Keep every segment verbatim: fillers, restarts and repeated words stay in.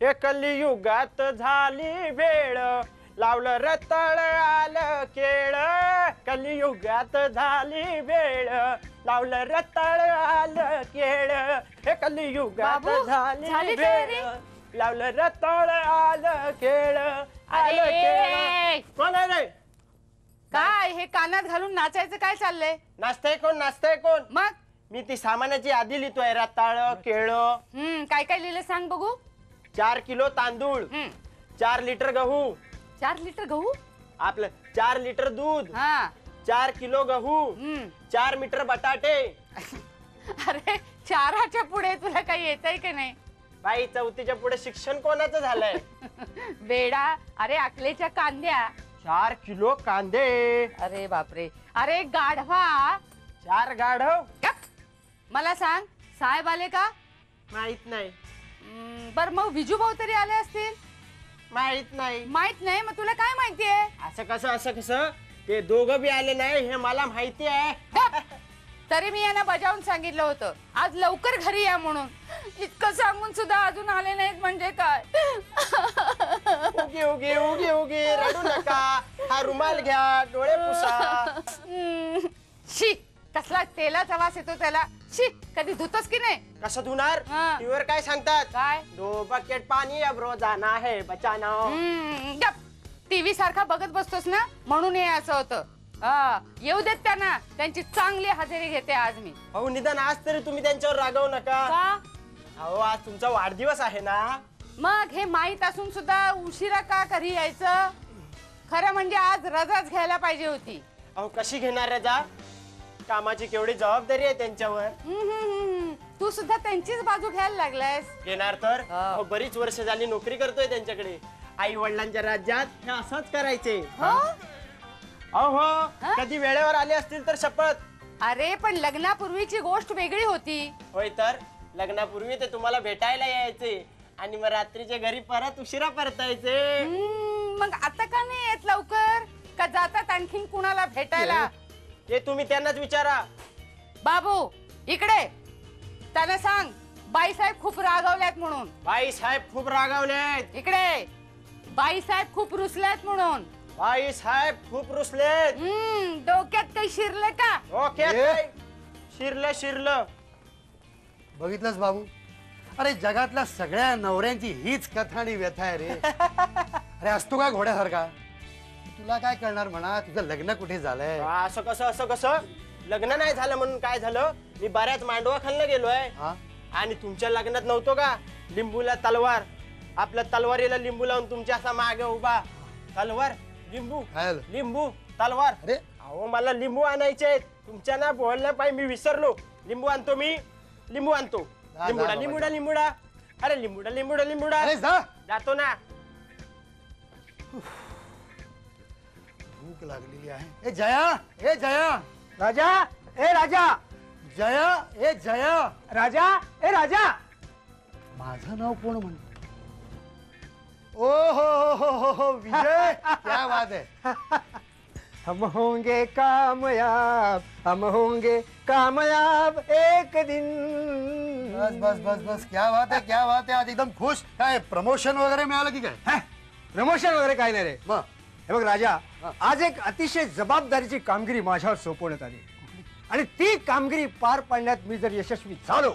हे कलियुगात झाली वेळ लावलं रताळ आलं केळ कलियुगात झाली वेळ लावलं रताळ आलं केळ हे कलियुगात झाली वेळ लावलं रताळ आलं केळ आलं केळ कोण आहे रे काय हे कानात घालून नाचायचं काय चाललंय नाचतंय कोण नाचतंय कोण मग मी ती सामानाची यादी लिहितोय रताळ केळ हम्म काय काय लिहिलं सांग बघू चार किलो तांदूळ चार लिटर गहू चार लिटर गहू आपलं चार लिटर दूध हा चार किलो गहू चार मीटर बटाटे अरे चाराच्या पुढे तुला काही येतंय की नाही बाई चौथीच्या पुढे शिक्षण कोणाचं झालंय बेडा अरे अकलेच्या कांद्या चार किलो कांदे अरे बापरे अरे गाढवा चार गाढव मला सांग साहेब आले का माहित नाही बर मग विजू भाऊ तरी आले असतील माहित नाही माहित नाही मग तुला काय माहितीये असं कसं असं कसं ते दोघं बी आले नाही हे मला माहिती आहे तरी मी यांना बजावून सांगितलं होतं आज लवकर घरी या म्हणून इतकं सांगून सुद्धा अजून आले नाहीत म्हणजे काय उगी उगी उगी उगी रडू नका हा रुमाल घ्या डोळे पुसा शी कसला तेलाचा वास येतो त्याला शी कधी धुतोस की नाही कसं धुणार टीव्हीवर काय सांगतात काय दो बकेट पाणी अब रोजाना है बचाना टीव्ही सारखा बघत बसतोस ना म्हणून हे असं होतं हा येऊ देत त्यांना त्यांची चांगली हजेरी घेते आज मी अहो निदान आज तरी तुम्ही त्यांच्यावर रागवू नका अहो आज तुमचा वाढदिवस आहे ना मग हे माहित असून सुद्धा उशिरा का घरी यायचं खरं म्हणजे आज रजाच घ्यायला पाहिजे होती अहो कशी घेणार रजा कामाची केवढी जबाबदारी आहे त्यांच्यावर तू सुद्धा त्यांचीच बाजू घ्यायला लागलायस घेणार तर अहो बरीच वर्ष झाली नोकरी करतोय त्यांच्याकडे आई वडिलांच्या राज्यात हे असंच करायचे अहो कधी वेळेवर आले असतील तर शपथ अरे पण लग्नापूर्वीची गोष्ट वेगळी होती होय तर लग्नापूर्वी ते तुम्हाला भेटायला यायचे आणि मग रात्रीच्या घरी परत उशिरा परतायचे मग आता का नाही येत लवकर का जातात आणखीन कुणाला भेटायला हे तुम्ही त्यांनाच विचारा बाबू इकडे त्याला सांग बाईसाहेब खूप रागावल्यात म्हणून बाईसाहेब खूप रागावलेत इकडे बाईसाहेब खूप रुसल्यात म्हणून बाई साहेब खूप रुसलेत डोक्यात काही शिरलं का डोक्यात शिरलं शिरलं बघितलंस बाबू अरे जगातल्या सगळ्या नवऱ्यांची हीच कथा आणि व्यथा आहे रे अरे असतो का घोड्यासारखा तुला काय करणार म्हणा तुझं लग्न कुठे झालंय असं कसं असं कसं लग्न नाही झालं म्हणून काय झालं मी बऱ्याच मांडवा खाल्लं गेलोय आणि तुमच्या लग्नात नव्हतो का लिंबूला तलवार आपल्या तलवारीला लिंबू लावून तुमच्या असा मागे उभा तलवार लिंबू लिंबू तलवार अरे अहो मला लिंबू आणायचे तुमच्या ना बोलण्या पाय मी विसरलो लिंबू आणतो मी लिंबू आणतो लिंबुडा लिंबुडा लिंबुडा अरे लिंबुडा लिंबुडा लिंबुडा जातो ना भूक लागलेली आहे ए जया ए जया राजा ए राजा जया ए जया राजा ए राजा माझं नाव कोण म्हणतो ओ हो हो हो हो विजय क्या बात है हम होंगे कामयाब हम होंगे कामयाब एक दिन बस बस बस बस क्या बात है क्या बात है आज एकदम खुश काय प्रमोशन वगैरे मिळालं की काय प्रमोशन वगैरे काय नाही रे मग हे बघ राजा आज एक अतिशय जबाबदारीची कामगिरी माझ्यावर सोपवण्यात आली आणि ती कामगिरी पार पाडण्यात मी जर यशस्वी झालो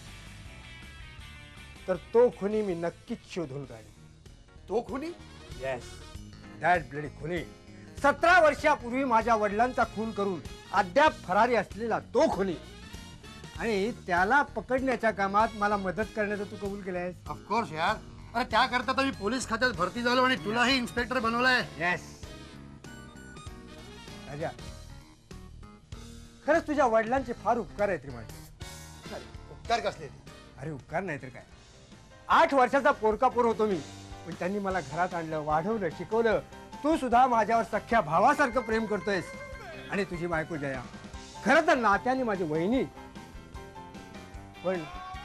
तर तो खुनी मी नक्कीच शोधून काढेन तो खुनी येस दॅट ब्लडी खुनी सतरा वर्षापूर्वी माझ्या वडिलांचा खून करून अद्याप फरारी असलेला तो खुनी आणि त्याला पकडण्याच्या कामात मला मदत करण्याचं तू कबूल केलंयस ऑफकोर्स यार अरे त्याकरता तर मी पोलीस खात्यात भरती झालो आणि तुलाही इन्स्पेक्टर बनवलाय येस राजा खरंच तुझ्या वडिलांचे फार उपकार आहेत रे माझे उपकार कसले अरे उपकार नाही तर काय आठ वर्षाचा पोरका पोर होतो मी पण त्यांनी मला घरात आणलं वाढवलं शिकवलं तू सुद्धा माझ्यावर सख्या भावासारखं प्रेम करतोयस आणि तुझी बायको जया खरं तर नात्याने माझी वहिनी पण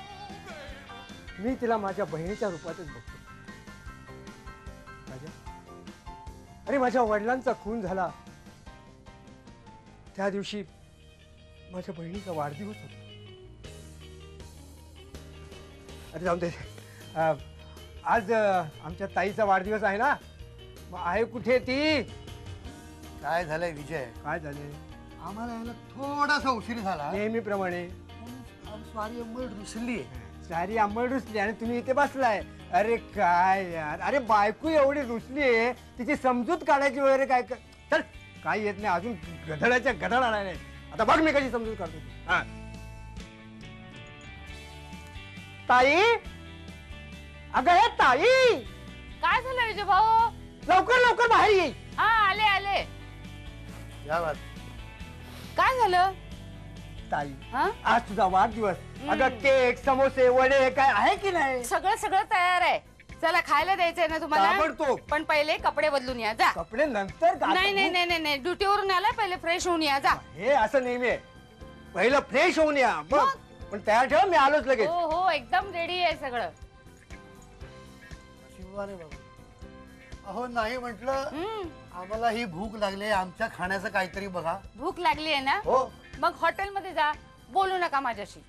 मी तिला माझ्या बहिणीच्या रूपातच बघतो राजा अरे माझ्या वडिलांचा खून झाला त्या दिवशी माझ्या बहिणीचा वाढदिवस होता अरे जाऊन दे आज अ, आमच्या ताईचा वाढदिवस आहे ना, मग आहे कुठे ती? काय झालंय विजय, काय झाले? आम्हाला यायला थोडासा उशीर झाला. नेहमीप्रमाणे स्वारी अंबळ रुसली आहे. सारी आंबळ रुसली आणि तुम्ही इथे बसलाय. अरे काय यार, अरे बायको एवढी रुसली आहे, तिची समजूत काढायची वगैरे काय क- चल काय येत नाही अजून, गधड्याच्या गधड आला नाही. आता बघ मी कशी समजूत काढतो ती. हा. ताई, अगं हे ताई, काय झालं विजय भाऊ? लवकर लवकर बाहेर ये. हा आले आले. या बात. काय झालं? ताई, हा आज तुझा वाढदिवस. अगं केक, समोसे, वडे काय आहे की नाही? सगळं सगळं तयार आहे. चला खायला द्यायचंय ना तुम्हाला. ताबडतोब. पण पहिले कपडे बदलून या जा. कपडे नंतर घाल. नाही नाही नाही नाही नाही ड्युटीवरून आलाय, पहिले फ्रेश होऊन या जा. हे असं नेहमी आहे, पहिलं फ्रेश होऊन या. बघ पण तयार ठेव, मी आलोच लगेच. हो हो एकदम रेडी आहे सगळं. शिवाने बाबा, अहो नाही म्हटलं, हम्म, आम्हाला ही भूक लागली, आमच्या खाण्याचं काहीतरी बघा. भूक लागली आहे ना? हो. मग हॉटेलमध्ये जा, बोलू नका माझ्याशी.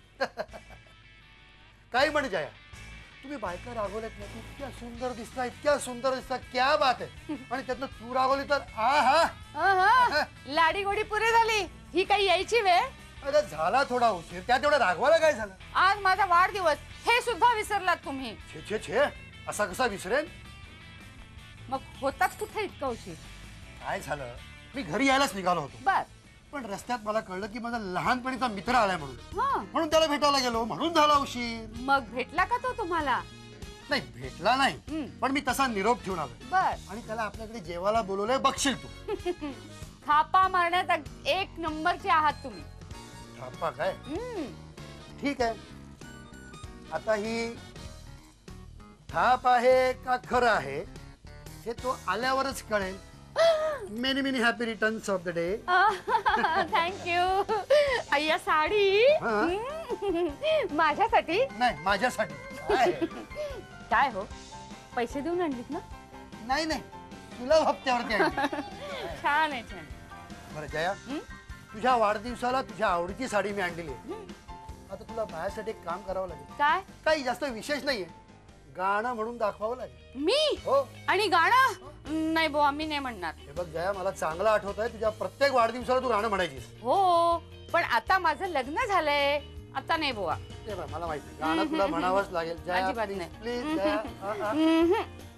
काही म्हण जाया, तुम्ही बायका रागवल्यात ना, इतक्या सुंदर दिसता, इतक्या सुंदर दिसता, क्या बात आहे. आणि त्यातनं तू रागवली तर आ हा अहं, लाडी गोडी पुरे झाली. ही काही यायची वेळ? अरे झाला थोडा उशीर, त्या तेवढा रागवायला काय झालं? आज माझा वाढदिवस, हे सुद्धा विसरलात तुम्ही. छे छे छे, असा कसा विसरेन? मग होतात कुठे इतका उशीर? काय झालं, मी घरी यायलाच निघालो होतो, बर. पण रस्त्यात मला कळलं की माझा लहानपणीचा मित्र आलाय म्हणून. हा म्हणून त्याला भेटायला गेलो, म्हणून झाला उशीर. मग भेटला का तो तुम्हाला? नाही भेटला नाही, हम्म. पण मी तसा निरोप ठेवून आलो. बर. आणि त्याला आपल्याकडे जेवायला बोलवलंय, बघशील तू. थापा मारण्यात एक नंबरचे आहात तुम्ही. थापा काय? हम्म. ठीक आहे, आता ही थाप आहे का खरं आहे हे तो आल्यावरच कळेल. Many many happy returns of the day. Thank you. अय्या साडी हा. हम्म. माझ्यासाठी? नाही माझ्यासाठी. काय? काय हो, पैसे देऊन आणलीत ना? नाही नाही, तुला हप्त्यावरती आणली. छान आहे छान. बरं जया, हम्म? तुझ्या वाढदिवसाला तुझ्या आवडीची साडी मी आणलेली आहे. आता तुला माझ्यासाठी एक काम करावं लागेल. काय? काही जास्त विशेष नाहीये, गाणं म्हणून दाखवावं लागेल. मी? हो. आणि गाणं? नाही बुवा, मी नाही म्हणणार. हे बघ जया, मला चांगलं आठवत आहे, तुझ्या प्रत्येक वाढदिवसाला तू गाणं म्हणायचीस. हो, पण आता माझं लग्न झालंय, आता नाही बुवा. ते बघ, मला माहिती, गाणं तुला म्हणावंच लागेल. जया अजिबात प्लीज नाही. प्लीज जया. आ, आ. हम्म.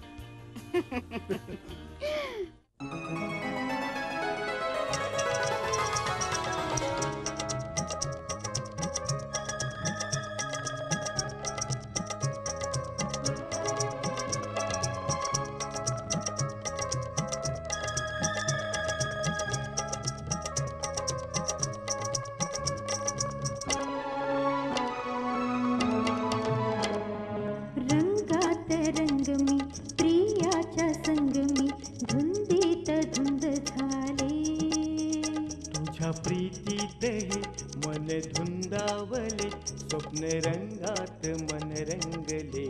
रंगात रंग मी प्रियाच्या संग मी धुंदीत धुंद झाले. तुझ्या प्रीतीत हे मन धुंदावले, स्वप्न रंगात मन रंगले.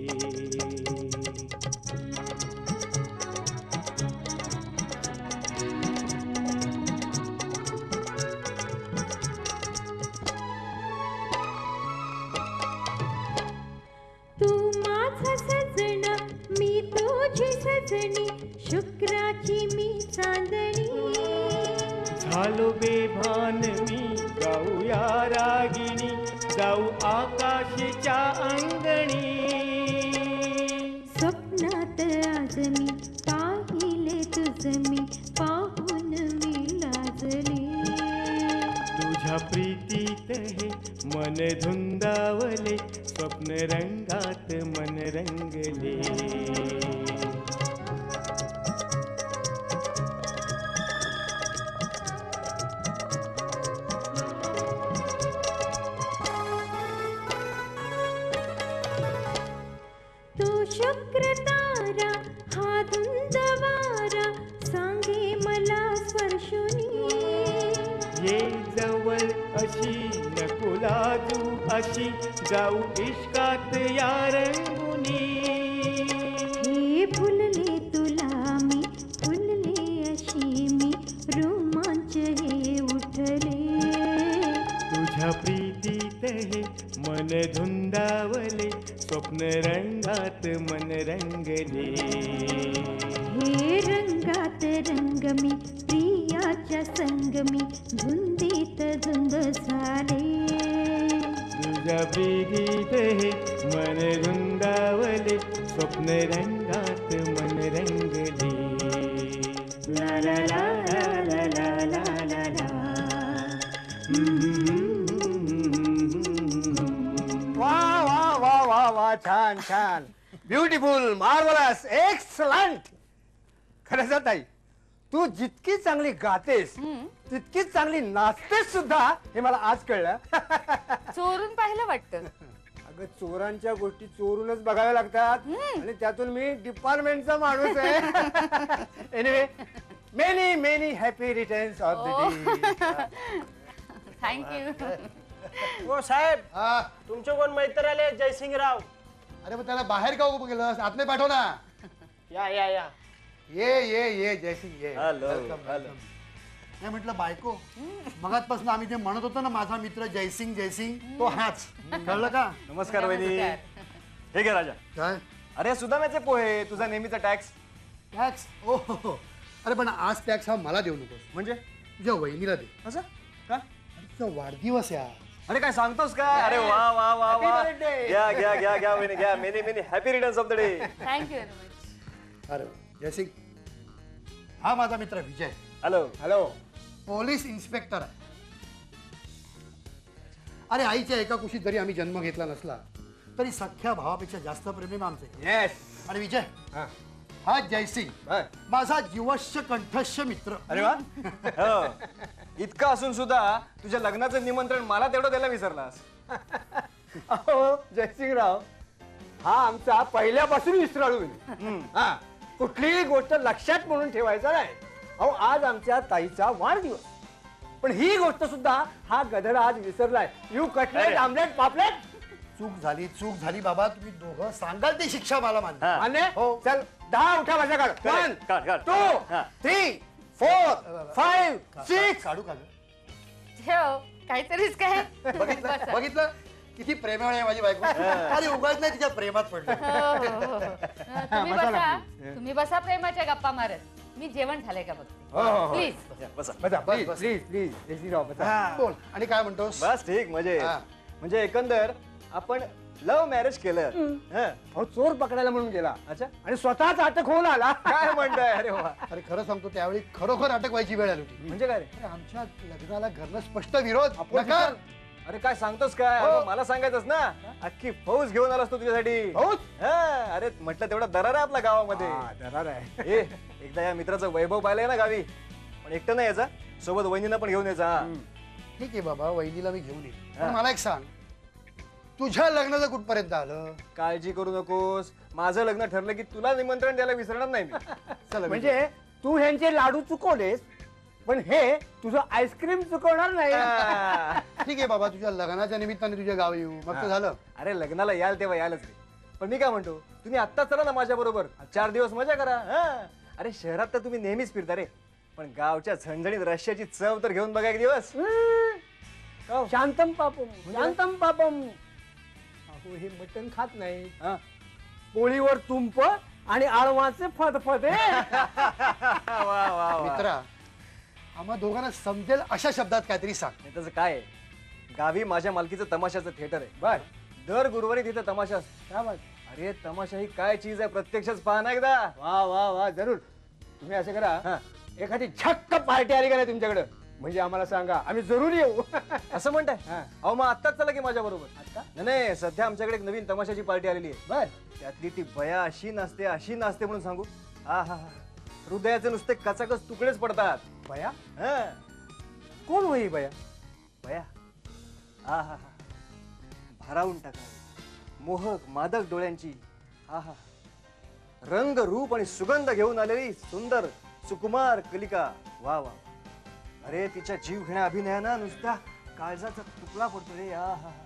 तू माझा सजण मी तुझी सजणी, शुक्राची मी चांदणी. झालो बेभान मी, गाऊया रागिणी, जाऊ आकाशीच्या अंगणी. स्वप्नात आज मी पाहिले तुझ मी, पाहून मी लाजले. तुझ्या प्रीतीत हे मन धुंदावले, स्वप्न रंगात मन रंगले. तो शुक्र तारा हा धुंद वारा, सांगे मला स्पर्शुनी. ये जवळ अशी नको लाजू अशी, जाऊ इश्कात या रंगुनी. हे फुलले तुला मी, फुलले अशी मी, रोमांच हे उठले. तुझ्या प्रीतीत हे मन धुंदावले स्वप्न रंगात मन रंगले हे रंगात रंगमी प्रियाच्या संगमी धुंदीत धुंद झाले तुझ्या प्रीतीत हे मन धुंदावले स्वप्न रंगात मन रंगले ला ला ला ला ला ला ला ला वा वा वा वा वा छान छान ब्युटिफुल मार्वलस एक्सलंट. खरंच ताई तू जितकी चांगली गातेस तितकीच चांगली नाचतेस सुद्धा हे मला आज कळलं. चोरून पाहिलं वाटतं. अगं चोरांच्या गोष्टी चोरूनच बघाव्या लागतात आणि त्यातून मी डिपार्टमेंटचा माणूस आहे. Anyway many many happy returns of the day. Thank you. हो साहेब हा तुमचे कोण मैत्र आले जयसिंग राव. अरे मग त्याला बाहेर का उभं केलं आतने पाठव ना. या या या ये ये ये जयसिंग ये. Hello, Welcome, hello. welcome. नाही म्हटलं बायको मगातपासून आम्ही ते म्हणत होतो ना माझा मित्र जयसिंग जयसिंग तो हाच कळलं का. नमस्कार वहिनी. हे घे राजा. काय अरे सुदाम्याचे पोहे तुझा नेहमीचा टॅक्स. टॅक्स ओ हो हो. अरे पण आज टॅक्स हा मला देऊ नकोस म्हणजे तुझ्या वहिनीला दे. असं का? तुझा वाढदिवस या. अरे काय सांगतोस काय? अरे वा वा वा Happy वा birthday. घ्या घ्या घ्या घ्या वहिनी घ्या. Many many happy returns of the day. Thank you very much. अरे जयसिंग हा माझा मित्र Vijay hello. Hello. Police inspector आहे. अरे आईच्या एका कुशीत जरी आम्ही जन्म घेतला नसला तरी सख्या भावापेक्षा जास्त प्रेम आमचे. येस. आणि विजय हा. हा जयसिंग बर. माझा जीवश्य कंठस्य मित्र. अरे वा. हो. इतकं असून सुद्धा तुझ्या लग्नाचं निमंत्रण मला तेवढं द्यायला विसरलास. अहो जयसिंगराव हा आमचा पहिल्यापासून विसराळू आहे. हा कुठलीही गोष्ट लक्षात म्हणून ठेवायचं नाही. अहो आज आमच्या ताईचा वाढदिवस पण ही गोष्ट सुद्धा हा गधडा आज विसरलाय. यू कटलेट आमलेट पापलेट. चूक झाली चूक झाली बाबा तुम्ही दोघं सांगाल ती शिक्षा मला मान्य. हा. मान्य हो. चल दहा उठा माझ्या काढ. One Correct. काढ, काढ. टू हा. Three four five six. काढू का ग? ठेव काहीतरीच काय. बघितलं बसा. बघितलं किती प्रेमळ आहे माझी बायको. अरे उगाच नाही तिच्या प्रेमात पडलं. हो, हो, हो. तुम्ही बसा बसा ना. तुम्ही बसा प्रेमाच्या गप्पा मारत. मी जेवण झालंय का बघते. हो हो हो. प्लीज. बसा. बसा बस, प्लीज बस. प्लीज प्लीज जयसिंगराव बसा. बोल आणि काय म्हणतोस. बस ठीक मजे. हा. म्हणजे एकंदर आपण लव्ह मॅरेज केलं. हं. अहो चोर पकडायला म्हणून गेला अच्छा आणि स्वतःच अटक होऊन आला. काय म्हणताय? अरे वा. अरे खरं सांगतो त्यावेळी खरोखर अटक व्हायची वेळ आली होती. म्हणजे काय रे? अरे आमच्या लग्नाला घरनं स्पष्ट विरोध. Opposition. नकार. अरे काय सांगतोस काय? हो. अगं, मला सांगायचंच ना. अख्खी फौज घेऊन आलास तू तुझ्यासाठी. फौज? हं. अरे म्हटलं तेवढा दरार आहे आपल्या गावामध्ये. हा, दरार आहे. ए एकदा या मित्राचं वैभव पाहिलंय ना गावी. पण एकटं नाही यायचा सोबत वहिनीला पण घेऊन यायचा. हा. ठीक आहे बाबा वहिनीला मी घेऊन येईन. हा. पण मला एक सांग तुझ्या लग्नाचं कुठपर्यंत आलं. काळजी करू नकोस. माझं लग्न ठरलं की तुला निमंत्रण द्यायला विसरणार नाही मी. चला म्हणजे तू ह्यांचे लाडू चुकवलेस पण हे तुझं आईस्क्रीम चुकवणार नाही. हा. ठीक आहे बाबा तुझ्या लग्नाच्या निमित्ताने तुझ्या गावी येऊ मग तर झालं. अरे लग्नाला याल तेव्हा यालच रे. पण मी काय म्हणतो तुम्ही आत्ताच चला ना माझ्या बरोबर. चार दिवस मजा करा. हा. अरे शहरात तर तुम्ही नेहमीच फिरता रे पण गावच्या झणझणीत रश्याची चव तर घेऊन बघा एक दिवस. हम्म. शांतम पापम शांतम पापम. अहो हे मटण खात नाही. हा. पोळीवर तुंप आणि आळवाचे फदफदे. वा वा वा. मित्रा आम्हा दोघांना समजेल अशा शब्दात काहीतरी सांग. हे त्याचं काय आहे? गावी माझ्या मालकीचं तमाशाचं थिएटर आहे. बर दर गुरुवारी तिथे तमाशा असतो. काय बात. अरे तमाशा ही काय चीज आहे प्रत्यक्षच पहा ना एकदा. वा वा वा जरूर. तुम्ही असं करा हा. एखादी झक्क पार्टी आली का नाही तुमच्याकडे म्हणजे आम्हाला सांगा आम्ही जरूर येऊ. असं म्हणताय? हा. अहो मग आत्ताच चला की माझ्या बरोबर. आता? नाही नाही सध्या आमच्याकडे एक नवीन तमाशाची पार्टी आलेली आहे. बर त्यातली ती बया अशी नाचते अशी नाचते म्हणून सांगू. हा हा हा. हृदयाचे नुसते कचाकच तुकडेच पडतात. बया हा. कोण होई बया. बया हा हा हा. भारावून टाका मोहक मादक डोळ्यांची. हा हा. रंग रूप आणि सुगंध घेऊन आलेली सुंदर सुकुमार कलिका. वा वा. अरे तिच्या जीव घेण्या अभिनयानं नुसत्या काळजाचा तुकडा पडतो रे. हा हा.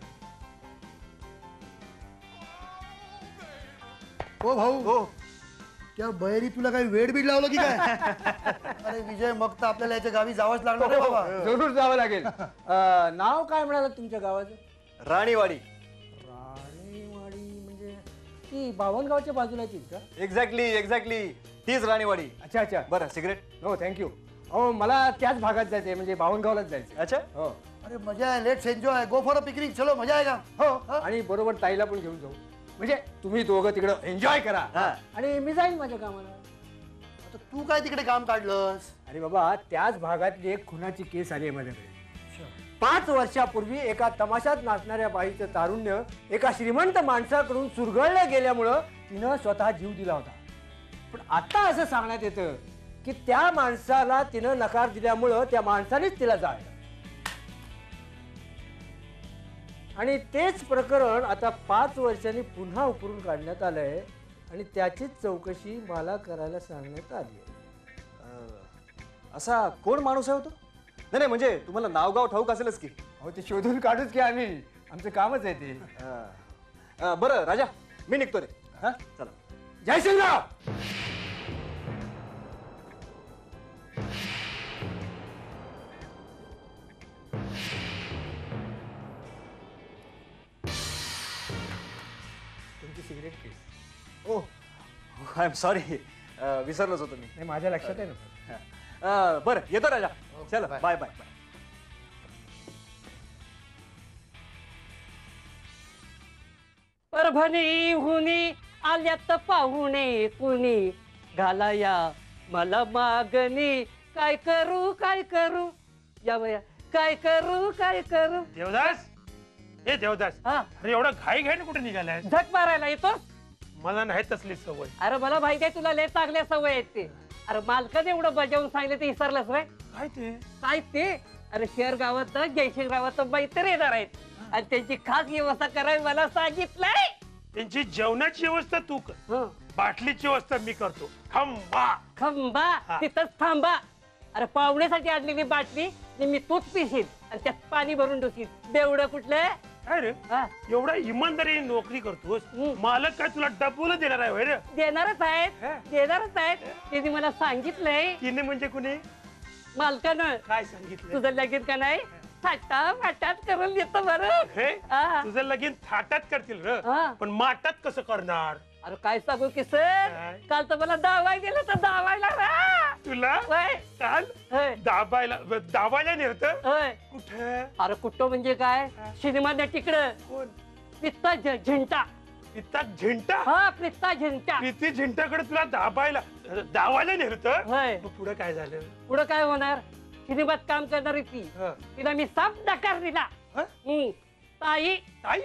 हो भाऊ हो. त्या बयरी तुला काही वेड बीड लावलं की काय. अरे विजय मग तर आपल्याला याच्या गावी जावंच लागणार रे बाबा. जरूर जावं लागेल. अं, नाव काय म्हणाल तुमच्या गावाचं. राणीवाडी. राणीवाडी म्हणजे ती बावनगावच्या बाजूलाचीच का? एक्झॅक्टली एक्झॅक्टली तीच राणीवाडी. अच्छा अच्छा. बरं सिगरेट. हो थँक्यू. हो मला त्याच भागात जायचंय म्हणजे बावनगावलाच जायचं. अच्छा. हो अरे मजा आहे, let's enjoy, go for a picnic, चलो मजा आहे का? हो आणि बरोबर ताईला पण घेऊन जाऊ म्हणजे तुम्ही दोघं तिकडं एन्जॉय करा हा. आणि मी जाईन माझ्या कामाला. आता तू काय तिकडे काम काढलंस? अरे बाबा त्याच भागातली एक खुनाची केस आली आहे माझ्याकडे. पाच वर्षापूर्वी एका तमाशात नाचणाऱ्या बाईचं तारुण्य एका श्रीमंत माणसाकडून चुरगळलं गेल्यामुळं तिनं स्वतः जीव दिला होता. पण आता असं सांगण्यात येतं की त्या माणसाला तिनं नकार दिल्यामुळं त्या माणसानेच तिला जाळलं आणि तेच प्रकरण आता पाच वर्षांनी पुन्हा उकरून काढण्यात आलंय आणि त्याचीच चौकशी मला करायला सांगण्यात आली आहे. असा कोण माणूस आहे होतो? नाही नाही म्हणजे तुम्हाला नाव गाव ठाऊक असेलच की. हो ते शोधून काढूच की आम्ही, आमचं कामच आहे ते. अं, बरं राजा मी निघतो रे. हा चला. जयसिंग राव. तुमची cigarette case. Oh I am sorry, विसरलोच होतो मी. नाही माझ्या लक्षात आहे ना. अं, बरं येतो राजा. चला बाय. Bye bye bye. परभणीहुनी आल्यात पाहुणे कुणी घालाया मला मागणी काय करू काय करू या बया काय करू काय करू. देवदास, ए देवदास, हा अरे एवढा घाई घाईने कुठे निघालाय? झक मारायला येतो. मला नाही तसली सवय. अरे मला माहिती आहे तुला लय चांगल्या सवय आहेत ते. अरे मालकाने एवढं बजावून सांगितलं ते विसरलंस व्हय? काय ते? काय ते? अरे शहर गावात जयसिंग रावात मैत्र येणार आहेत आणि त्यांची खास व्यवस्था करावी मला सांगितलंय. त्यांची जेवणाची व्यवस्था तू कर, हं. बाटलीची व्यवस्था मी करतो. खंबा खंबा हा. तिथंच थांबा. अरे पाहुण्यासाठी आणलेली बाटली आणि मी तूच पिशील आणि त्यात पाणी भरून डोसील. बेवडं कुठलं? काय रे हा. एवढा इमानदारी नोकरी करतोस, हं. मालक काय तुला डबल देणार आहे होय रे? देणारच आहेत हा. देणारच आहेत. त्यांनी मला सांगितलंय तिने म्हणजे कुणी मालकानं काय सांगितलं? तुझं लगीन का नाही थाटा माटात करून देतो बरं. हे हा. तुझं लगीन थाटात करतील र, हा. पण माटात कसं करणार? अरे काय सांगू की सर, काय? काल तर मला दावाय दिलं तर दावायला रा. तुला होय. काल होय. दाबायला दाबायला नेरत होय. कुठे? अरे कुठं म्हणजे काय सिनेमा तिकडं कोण? पित्ता झ- झिंटा. पिता झिंटा? हा पित्ता झिंटा. प्रीती झिंटाकडे तुला दाबायला दावायला नेरत? होय. मग पुढे काय झालं? पुढं काय होणार? सिनेमात काम करणारी ती हं. तिला मी साफ नकार दिला. हं? हम्म. ताई ताई?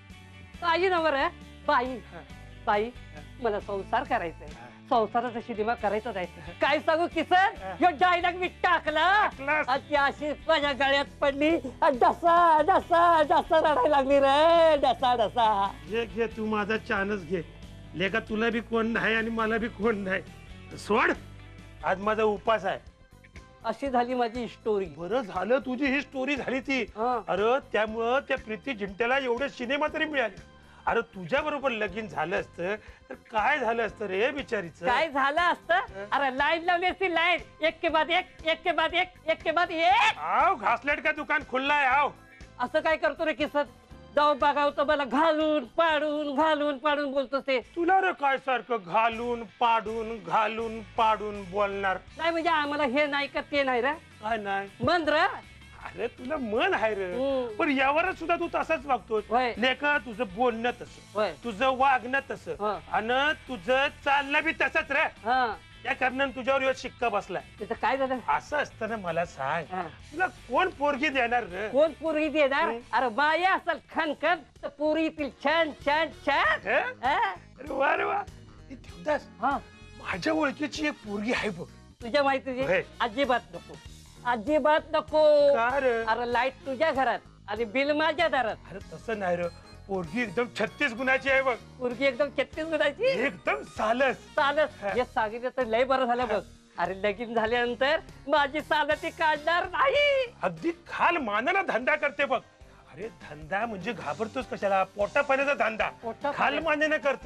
ताई नवर बाई हं. बाई मला संसार करायचाय, संसाराचा सिनेमा करायचाच आहे. काय सांगू किसन, ह्यो डायलॉग मी टाकला टाकलास? आणि ती अशी माझ्या गळ्यात पडली आणि डसा डसा डसा रडायला लागली रे. डसा डसा. घे घे तू माझा चानस घे. लेका तुला बी कोण नाही आणि मला बी कोण नाही. सोड, आज माझा उपास आहे. अशी झाली माझी स्टोरी. बरं झालं तुझी ही स्टोरी झाली ती. हं. अरे त्यामुळं त्या प्रीती झिंट्याला एवढे सिनेमा तरी मिळाले. अरे तुझ्या बरोबर लगीन झालं असतं तर काय झालं असतं रे बिचारीच? काय झालं असतं? अरे लाईन लावली असती लाईन, एक के बाद एक, एक के बाद एक, एक के बाद एक. आव घासलेट का दुकान खुल्ला आहे आव. असं काय करतो रे किसन? जाऊ बघाव तर मला घालून पाडून घालून पाडून बोलतो ते. तुला रे काय सारखं घालून पाडून घालून पाडून बोलणार? नाही म्हणजे आम्हाला हे नाही का ते नाही रे. काय नाही? मन रे. अरे तुला मन आहे रे, हम्म. पण यावर सुद्धा तू तसाच वागतोस. होय. लेका तुझं बोलणं तसं, होय. तुझं वागणं तसं हं. आणि तुझं चालणं बी तसंच रे. हा त्या कारणानं तुझ्यावर ह्यो शिक्का बसलाय. तिथं काय झालं? असं असताना मला सांग, हा. तुला कोण पोरगी देणार रे? कोण पोरगी देणार? अरे बाया असेल खनखन तर पोरी येतील छान छान छान. हे? हा? अरे वा रे वा. हे देवदास, हा. माझ्या ओळखीची एक पोरगी आहे बघ. तुझ्या माहितीची होय. अजिबात नको, अजिबात नको. का रे? अरे लाईट तुझ्या घरात आणि बिल माझ्या दारात. अरे तसं नाही रे, पोरगी एकदम छत्तीस गुणाची आहे बघ. पोरगी एकदम छत्तीस गुणाची एकदम सालस. चालत. हा. हे सांगितलं तर लय बरं झालं बघ. अरे लगीन झाल्यानंतर माझी चालती काढणार नाही. अगदी खाल मानाला धंदा करते बघ. अरे धंदा म्हणजे घाबरतोस कशाला? पोटा पाण्याचा धंदा पोटा खाल पाण्या- मानेनं करत.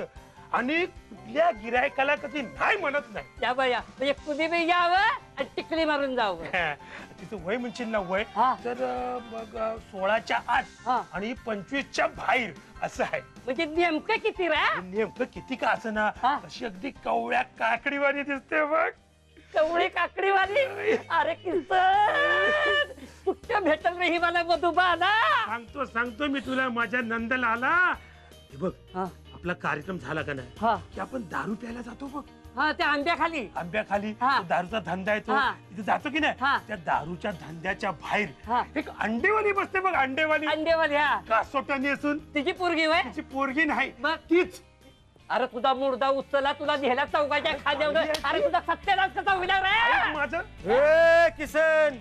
आणि कुठल्या गिरायकाला कधी नाही म्हणत नाही. या बाया म्हणजे कुणी बी यावं आणि टिकली मारून जावं. तिचं वय म्हणशील ना वय हा. तर मग सोळाच्या आत हा. आणि पंचवीसच्या बाहेर असं आहे. म्हणजे नेमकं किती रा नेमकं किती का असं ना हा. अशी अगदी कवळ्या काकडीवाणी दिसते बघ. कवळी काकडीवाली. अरे किसन कुठं भेटल रे ही मला मधुबाना. सांगतो सांगतो मी तुला माझ्या नंदलाला. हे बघ हा आपला कार्यक्रम झाला का नाही हा की आपण दारू प्यायला जातो बघ. हा त्या आंब्याखाली. आंब्याखाली हा. तो दारूचा धंदा आहे तो हा. तिथे जातो की नाही हा. त्या दारूच्या धंद्याच्या बाहेर हा. एक अंडेवाली बसते बघ. अंडेवाली अंडेवाली. हा कासोटाने असून तिची पोरगी वय. तिची पोरगी नाही मग? तीच. अरे तुझा मुर्दा उचलला तुला नेहला चौकाच्या खाद्यावर. अरे तुझा सत्यानाश कसा होणार ऐक रे. माझं ए किसन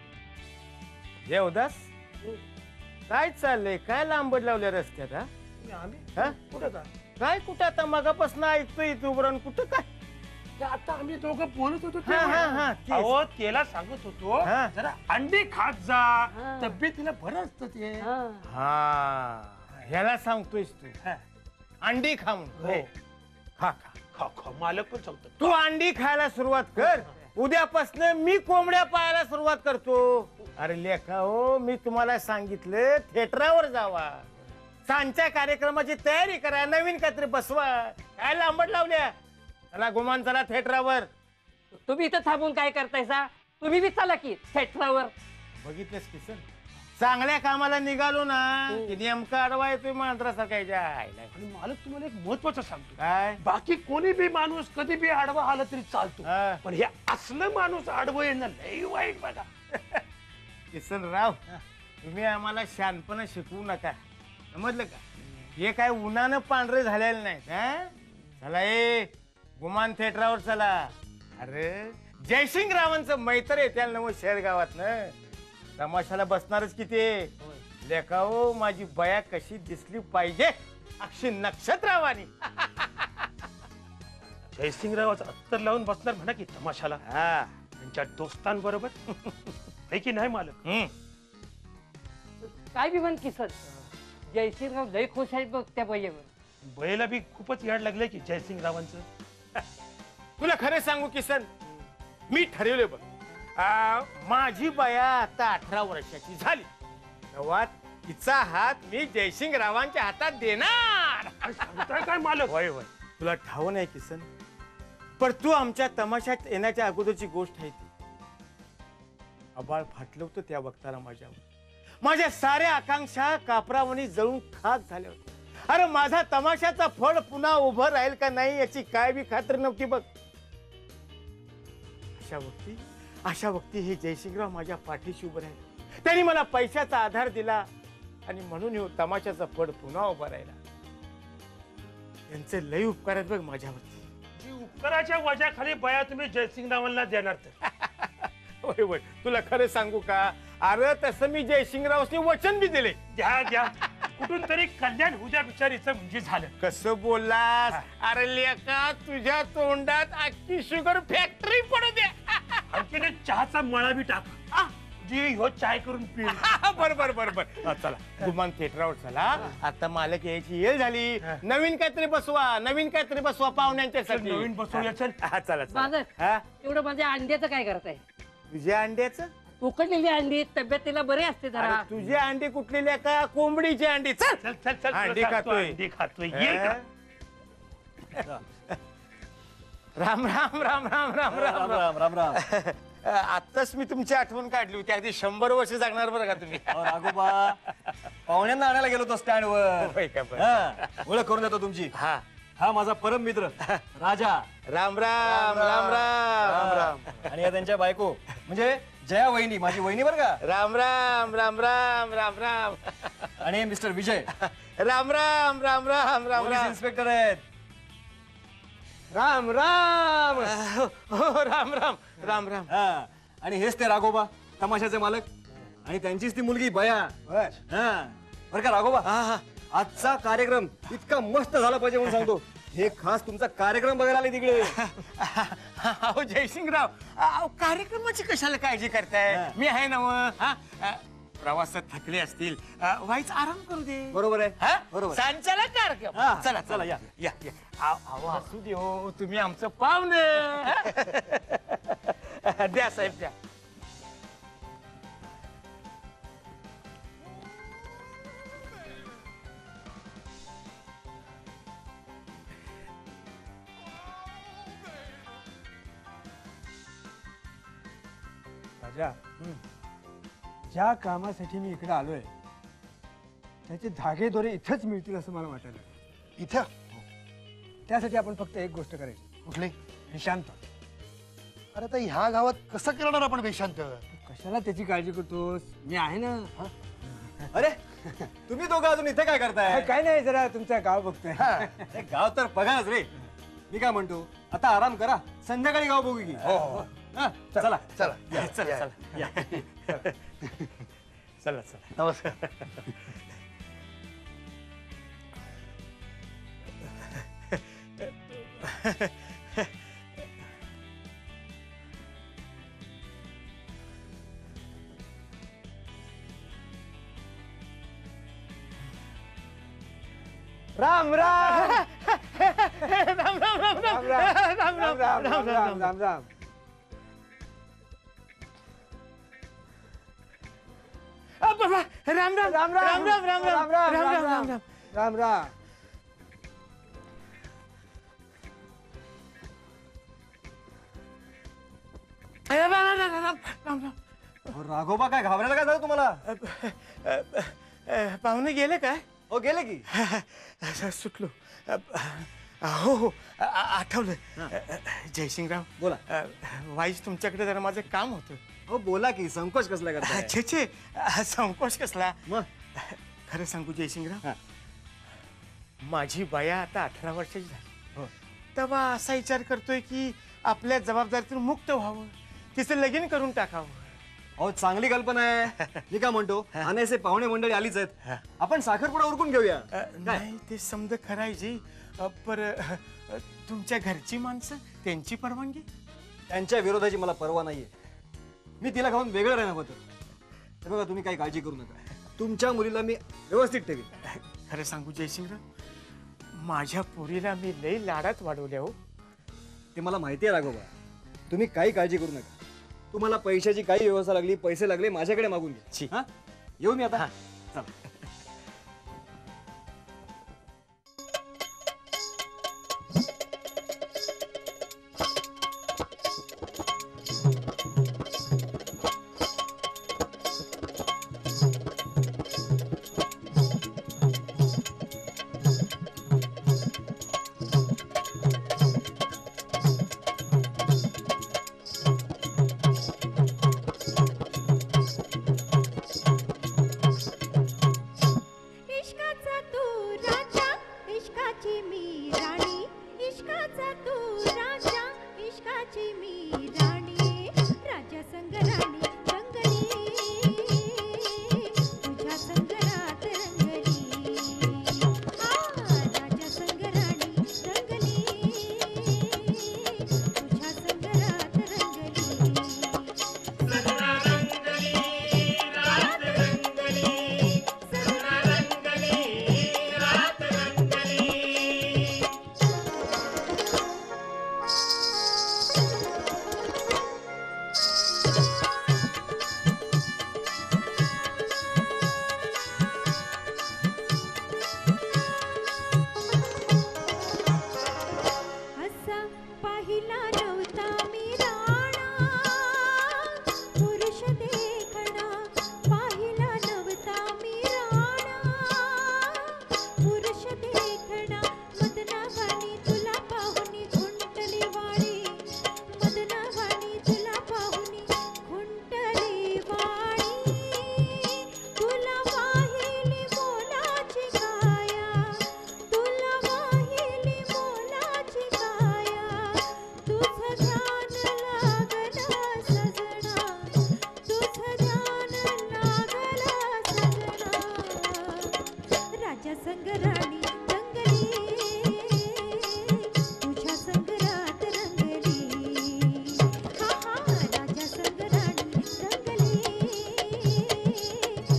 देवदास काय चाललंय? काय लांबड लावल्या रस्त्यात? हा? आम्ही हा? कुठं जा काय कुठं आता मगापासून ऐकतोय तू उभं राहून कुठं काय? ते आता आम्ही दोघं बोलत होतो हा, हा, हा, तेव्हा. तेच. अहो त्याला सांगत होतो हा. जरा अंडी खात जा हा. तब्येतीला बरं असतं ते. हा. हा ह्याला सांगतोयस तू हा. अंडी खा म्हणून. हो. खा खा खा खा मालक पण सांगतो. तू अंडी खायला सुरुवात कर. उद्यापासून मी कोंबड्या पाहायला सुरुवात करतो. अरे लेखा हो मी तुम्हाला सांगितलं थिएटरावर जावा. सांच्या कार्यक्रमाची तयारी करा. नवीन काहीतरी बसवा. काय लांबड लावल्या? चला गुमान चला थिएटरावर. तुम्ही इथं थांबून काय करतायसा? तुम्ही बी चला की थिएटरावर. बघितलंस किसन चांगल्या कामाला निघालो ना की नेमका अडवा येतोय मांजरासारखा. आणि मालक तुम्हाला एक महत्वाचं सांगतो. काय बाकी कोणी बी माणूस कधी बी आडवा आला तरी चालतो हा. पण हे असलं माणूस आडवं येणं लई वाईट बघा. किसन राव तुम्ही आम्हाला शानपणा शिकवू नका समजलं का? हे काय उन्हानं पांढरे झालेलं नाहीत. हा चला ए गुमान थिएटरावर चला. अरे जयसिंग रावांचं मैत्र येते नव शहर गावात ना तमाशाला बसणारच किती लेखा हो. माझी बया कशी दिसली पाहिजे अक्षी नक्षत्रावानी. जयसिंगरावाचं अत्तर लावून बसणार म्हणा की तमाशाला हा त्यांच्या दोस्तांबरोबर आहे की नाही मालक? हम्म. काय बी म्हण किसन जयसिंगराव लय खुश आहेत बघ त्या बाईवर. बैला बी खूपच याड लागले की जयसिंगरावांचं. तुला खरं सांगू किसन मी ठरवले बघ. आ, माझी बया आता अठरा वर्षाची झाली तेव्हा तिचा हात मी जयसिंग रावांच्या हातात देणार. काय सांगताय काय मालक? होय होय तुला ठाव नाही किसन पण तू आमच्या तमाशात येण्याच्या अगोदरची गोष्ट आहे ती. आबाळ फाटलं होतं त्या वक्ताला माझ्यावर. माझ्या साऱ्या आकांक्षा कापरावणी जळून खाक झाल्या होत्या. अरे माझा तमाशाचा फळ पुन्हा उभं राहील का नाही याची काय बी खात्री नव्हती बघ. अशा वक्ती अशा वक्ती हे जयसिंगराव माझ्या पाठीशी उभं राहिले. त्यांनी मला पैशाचा आधार दिला आणि म्हणून हे तमाशाचा फळ पुन्हा उभा राहिला. यांचे लय उपकार आहेत बघ माझ्यावरती. जी उपकाराच्या वजाखाली बया तुम्ही जयसिंगरावांना देणार तर? होय होय तुला खरं सांगू का? अरे तसं मी जयसिंगरावने वचन बी दिले. द्या द्या कुठून तरी कल्याण उद्या बिचारीचं म्हणजे झालं. कसं बोललास? अरे लेका तुझ्या तोंडात अख्खी शुगर फॅक्टरी पडू दे. आणखीन एक चहाचा मळा बी टाका जी ह्यो चाय करून पी. बर बर बर बर चला गुमान थिएटरवर चला. आता मालक यायची वेळ झाली. नवीन काहीतरी बसवा नवीन काहीतरी बसवा पाहुण्यांच्यासाठी. नवीन बसवूया चल. हा चला माझं हा एवढं माझ्या अंड्याचं काय करताय? तुझ्या अंड्याचं उकडलेली अंडी तब्येतीला बरे असते जरा. अरे तुझी अंडी कुठलेली का कोंबडीची अंडी? चल चल चल चल अंडी तुला खातोय. सांगतो, अंडी खातोय ये का? राम राम राम राम राम राम राम राम राम आत्ताच मी तुमची आठवण काढली होती. अगदी शंभर वर्ष जगणार बरं का तुम्ही. राघोबा पाहुण्यांना आणायला गेलो होतो स्टँड वर. होय का बरं? हा, ओळख करून देतो तुमची. हा हा माझा परम मित्र राजा. राम राम राम राम राम आणि या त्यांच्या बायको म्हणजे जया वहिनी माझी वहिनी बरं का. राम राम राम राम राम राम आणि mister Vijay Ram Ram Ram Ram Ram police Ram inspector आहेत. राम राम हो राम राम राम राम. हा आणि हेच ते राघोबा तमाशाचे मालक आणि त्यांचीच ती मुलगी बया. हा बरं का राघोबा आजचा कार्यक्रम इतका मस्त झाला पाहिजे म्हणून सांगतो. हे खास तुमचा कार्यक्रम बघायला आले तिकडे. अहो जयसिंगराव अहो कार्यक्रमाची कशाला काळजी करताय? मी आहे ना. प्रवासात थकले असतील अ, व्हायच आराम करू दे. बरोबर आहे हा? बरोबर. सांच्याला कार्यक्रम हा. चला चला या या या आव- आव, असू दे हो तुम्ही आमचं पाहुणे हा? द्या साहेब द्या. राजा ज्या कामासाठी मी इकडे आलोय त्याचे धागे दोरे इथंच मिळतील असं मला वाटायला लागलं. इथं त्यासाठी आपण फक्त एक गोष्ट करायची, कुठले? निशांत. अरे तर ह्या गावात कसं करणार आपण बेशांत? कशाला त्याची काळजी करतोस, मी आहे ना. अरे तुम्ही दोघं अजून इथे काय करताय? अरे, काय नाही, जरा तुमचं गाव बघतोय. हे गाव तर बघाच रे. मी काय म्हणतो, आता आराम करा, संध्याकाळी गाव बघू की. हा, चला चला या, चला चला या. चला चला नमस्कार. राम राम राम राम राम राम राम राम राम राम राम राम राम राम. अ, बाबा, राम राम राम राम राम राम राम राम राम राम राम राम राम. राम राम. अ, राम राम राम राम राम राम. अहो, राघोबा काय घाबरायला काय झालं तुम्हाला? अ, अ, अ, पाहुणे गेले काय? हो गेले की. सुटलो. अ, अ, हो हो अ, अ, आठवलं. अ, अ, जयसिंगराव बोला. अ, वाईस तुमच्याकडे जरा माझं काम होतं. हो बोला की, संकोच कसला करताय? छे छे अ, संकोच कसला. मग खरं सांगू जयसिंगराव, हा. माझी बाया आता अठरा वर्षाची झाली. हो. तेव्हा असा विचार करतोय की आपल्या जबाबदारीतून मुक्त व्हावं, तिचं लगीन करून टाकावं. अहो चांगली कल्पना आहे. मी काय म्हणतो, अनेसे पाहुणे मंडळी आलीच आहेत, आपण साखरपुडा उरकून घेऊया. अ, नाही ते समज खराय जी अ, पर अ, तुमच्या घरची माणसं त्यांची परवानगी. त्यांच्या विरोधाची मला पर्वा नाहीये. मी तिला खाऊन वेगळं राहणार होतं. हे बघा, तुम्ही काही काळजी करू नका, तुमच्या मुलीला मी व्यवस्थित ठेवीन. खरं सांगू जयसिंगराव, माझ्या पोरीला मी लई लाडात वाढवल्या हो. ते मला माहिती आहे राघोबा, तुम्ही काही काळजी करू नका. तुम्हाला पैशाची काही व्यवस्था लागली, पैसे लागले, माझ्याकडे मागून छी. घ्या. हा, येऊ मी आता. चला. इश्काचा तू राजा इश्काची मी राणी इश्काचा तू राजा इश्काची मी राणी राजा संग राणी रंगली तुझ्या संगरात रंगली हा राजा संग राणी रंगली तुझ्या संगरात रंगली सगळा रंगली रात रंगली सगळा रंगली रात रंगली असा पाहिला नव्हता मी राणा पुरुष देखणा पाहिला नव्हता मी राणा पुरुष देखणा मदनावाणी तुला पाहुनी खुंटली वाणी मदनावाणी तुला पाहुनी खुंटली वाणी तुला वाहिली मोलाची काया तुला वाहिली मोलाची काया तुझं ध्यान लागला सजना तुझं ध्यान लागला सजना राजा संग राणी रंगली तुझ्या संगरात रंगली हा हा राजा संग राणी रंगली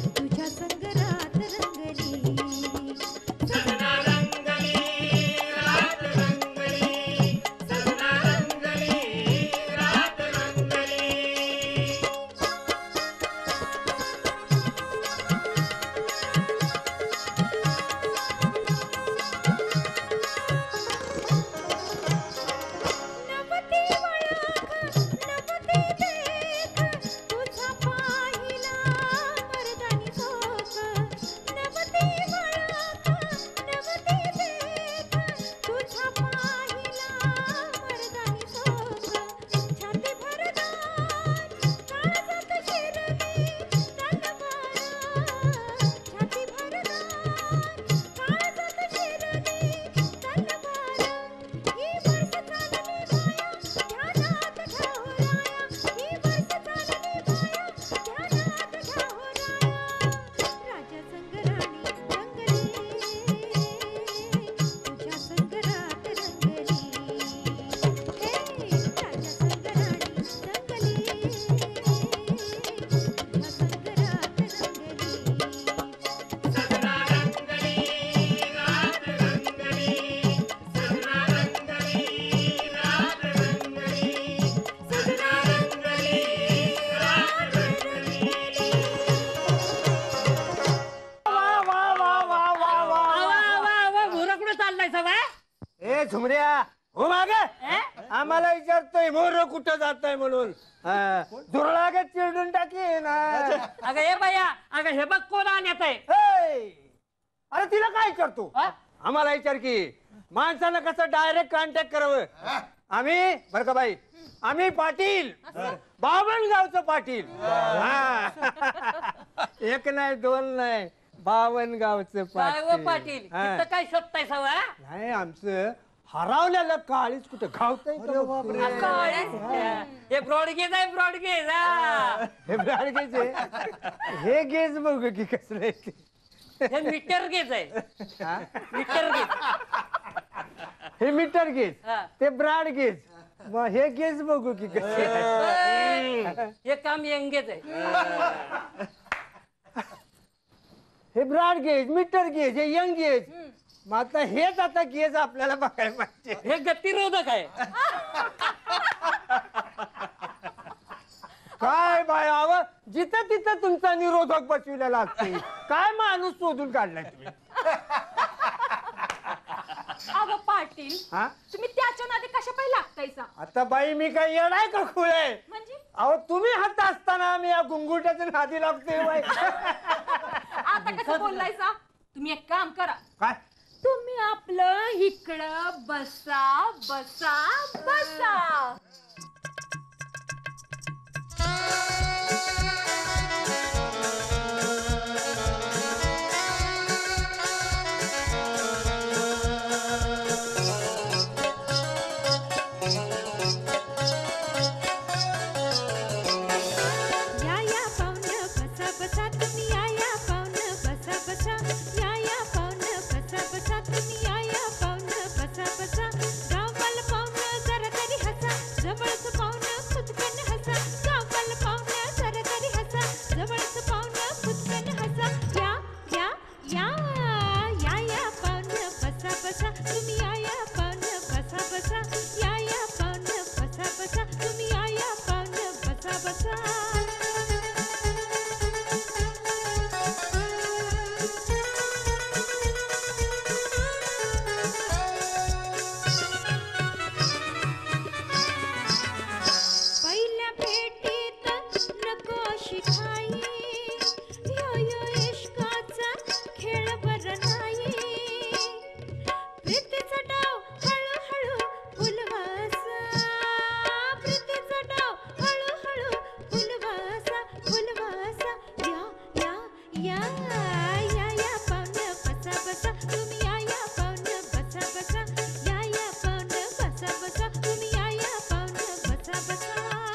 झुमऱ्या हो मागे आम्हाला विचारतोय मोर कुठं जातोय म्हणून दुर्लागत चिरडून टाकी ना. अगं हे बाया अगं हे बघ कोण आणत आहे. अरे तिला काय करतो आम्हाला विचार की माणसानं कसं डायरेक्ट कॉन्टॅक्ट करावं. आम्ही बरं का बाई आम्ही पाटील बावनगावचं पाटील. एक नाही दोन नाही बावनगावचं काय व पाटील हा. इथं काय शोधताय सवय नाही आमचं हरवलेलं काळीच कुठं गावतंय हे ब्रॉडगेज आहे ब्रॉडगेज हे ब्राडगेज आहे. हे गेज बघू की कसं आहे ते. हे मीटर गेज आहे मीटर गेज. हे मीटर गेज हा. ते ब्राड गेज मग हे गेज बघू की कसे हे काम यंगेज आहे. हे ब्राड गेज मीटर गेज हे यंग गेज. मग आता हेच आता गेज आपल्याला बघायला पाहिजे. हे गतिरोधक आहे. काय बायाव जिथं तिथं तुमचा निरोधक बसविलेला असते. काय माणूस शोधून काढलाय तुम्ही. अगं पाटील हा तुम्ही त्याच्या नादी कशा पाहिजे लागतायसा. आता बाई मी काय येणार का खुळ आहे. म्हणजे अहो तुम्ही हात असताना मी या गुंगुट्याच्या नादी लागतोय बाई. आता कसं बोललायसा. तुम्ही एक काम करा काय तुम्ही आपलं इकडं बसा बसा बसा. या या पाहुणं बसा बसा तुम्ही या या पाहुणं बसा बसा. या या पाहुणं बसा बसा तुम्ही या या पाहुणं बसा बसा. गावाला पाहुणं जरा तरी हसा जवळचं पाहुणं खुदकन हसा. गावाला पाहुणं जरा तरी हसा जवळचं पाहुणं खुदकन हसा. या या या या या पाहुणं बसा बसा तुम्ही या या पाहुणं बसा बसा. या या पाहुणं बसा बसा तुम्ही या या पाहुणं बसा बसा. पहिल्या भेटीत नको अशी घाई. यो यो इश्काचा खेळ बरं नाही. प्रीतीचा डाव हळूहळू फुलवासा. प्रीतीचा डाव हळूहळू फुलवासा फुलवासा. या या या या या पाहुणं बसा बसा तुम्ही या या पाहुणं बसा बसा. या या पाहुणं बसा बसा तुम्ही या या पाहुणं बसा बसा.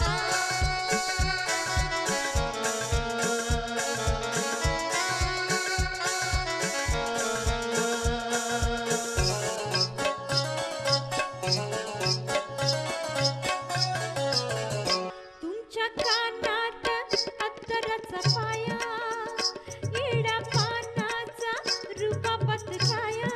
तुमच्या कानात अत्तराचा पाया. येड्या पानाचा रुबाबात छाया.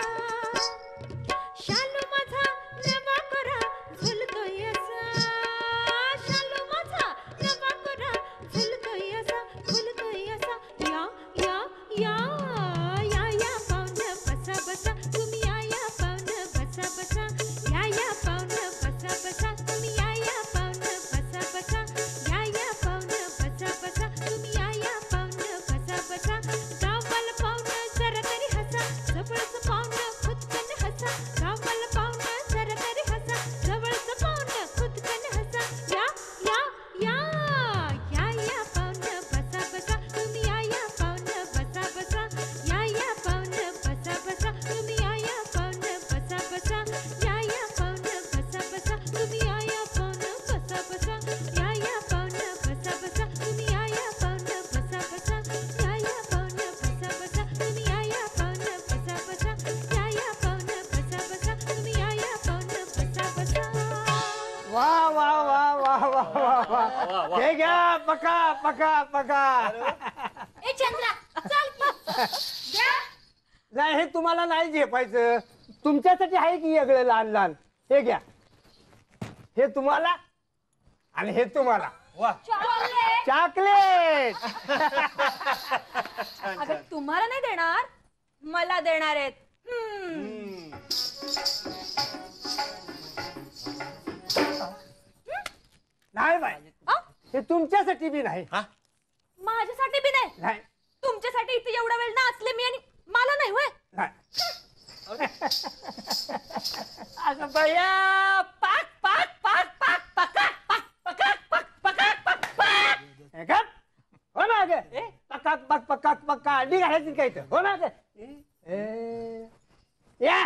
शालू माझा नवा करा झुलतोय असा. शालू माझा नवा करा झुलतोय असा झुलतोय असा. या या या या या पाहुणं बसा बसा तुम्ही या या पाहुणं बसा बसा. या या पाहुणं बसा बसा तुम्ही या या पाहुणं बसा बसा. या या पाहुणं बसा बसा तुम्ही या या पाहुणं बसा बसा. गावाला पाहुणं जरा तरी हसा जवळचं पाहुणं खुदकन हसा. गावाला पाहुणं जरा तरी हसा जवळचं पाहुणं खुदकन हसा. या या या या या पाहुणं बसा बसा तुम्ही या या पाहुणं बसा बसा. या या पाहुणं बसा बसा तुम्ही या या पाहुणं बसा बसा. या या पाहुणं बसा बसा तुम्ही या या पाहुणं बसा बसा. या या पाहुणं बसा बसा तुम्ही या या पाहुणं बसा बसा. या या पाहुणं बसा बसा तुम्ही या या पाहुणं बसा बसा. या या पाहुणं बसा बसा तुम्ही या या पाहुणं बसा बसा. वा वा वा वा वा वा वा. हे घ्या पका पका पका. ए चंद्रा चल की. द्या. नाही हे तुम्हाला नाही झेपायचं. तुमच्यासाठी आहे की वेगळं लहान लहान. हे घ्या हे तुम्हाला आणि हे तुम्हाला चॉकलेट. चॉकलेट. अगं तुम्हाला नाही देणार मला देणार आहेत. हम्म. नाही बाई आ? हे तुमच्यासाठी बी नाही माझ्यासाठी बी नाही नाही तुमच्यासाठी इथे एवढा वेळ नाचले मी आणि मला नाही होय नाही अगं बया पाक पाक पाक पाक पकाक पाक पकाक पाक पकाक पाक पाक हे का? हो ना ग पकाक पक पकाक पक्का अंडी घालायची काय इथं? हो ना ग ए, या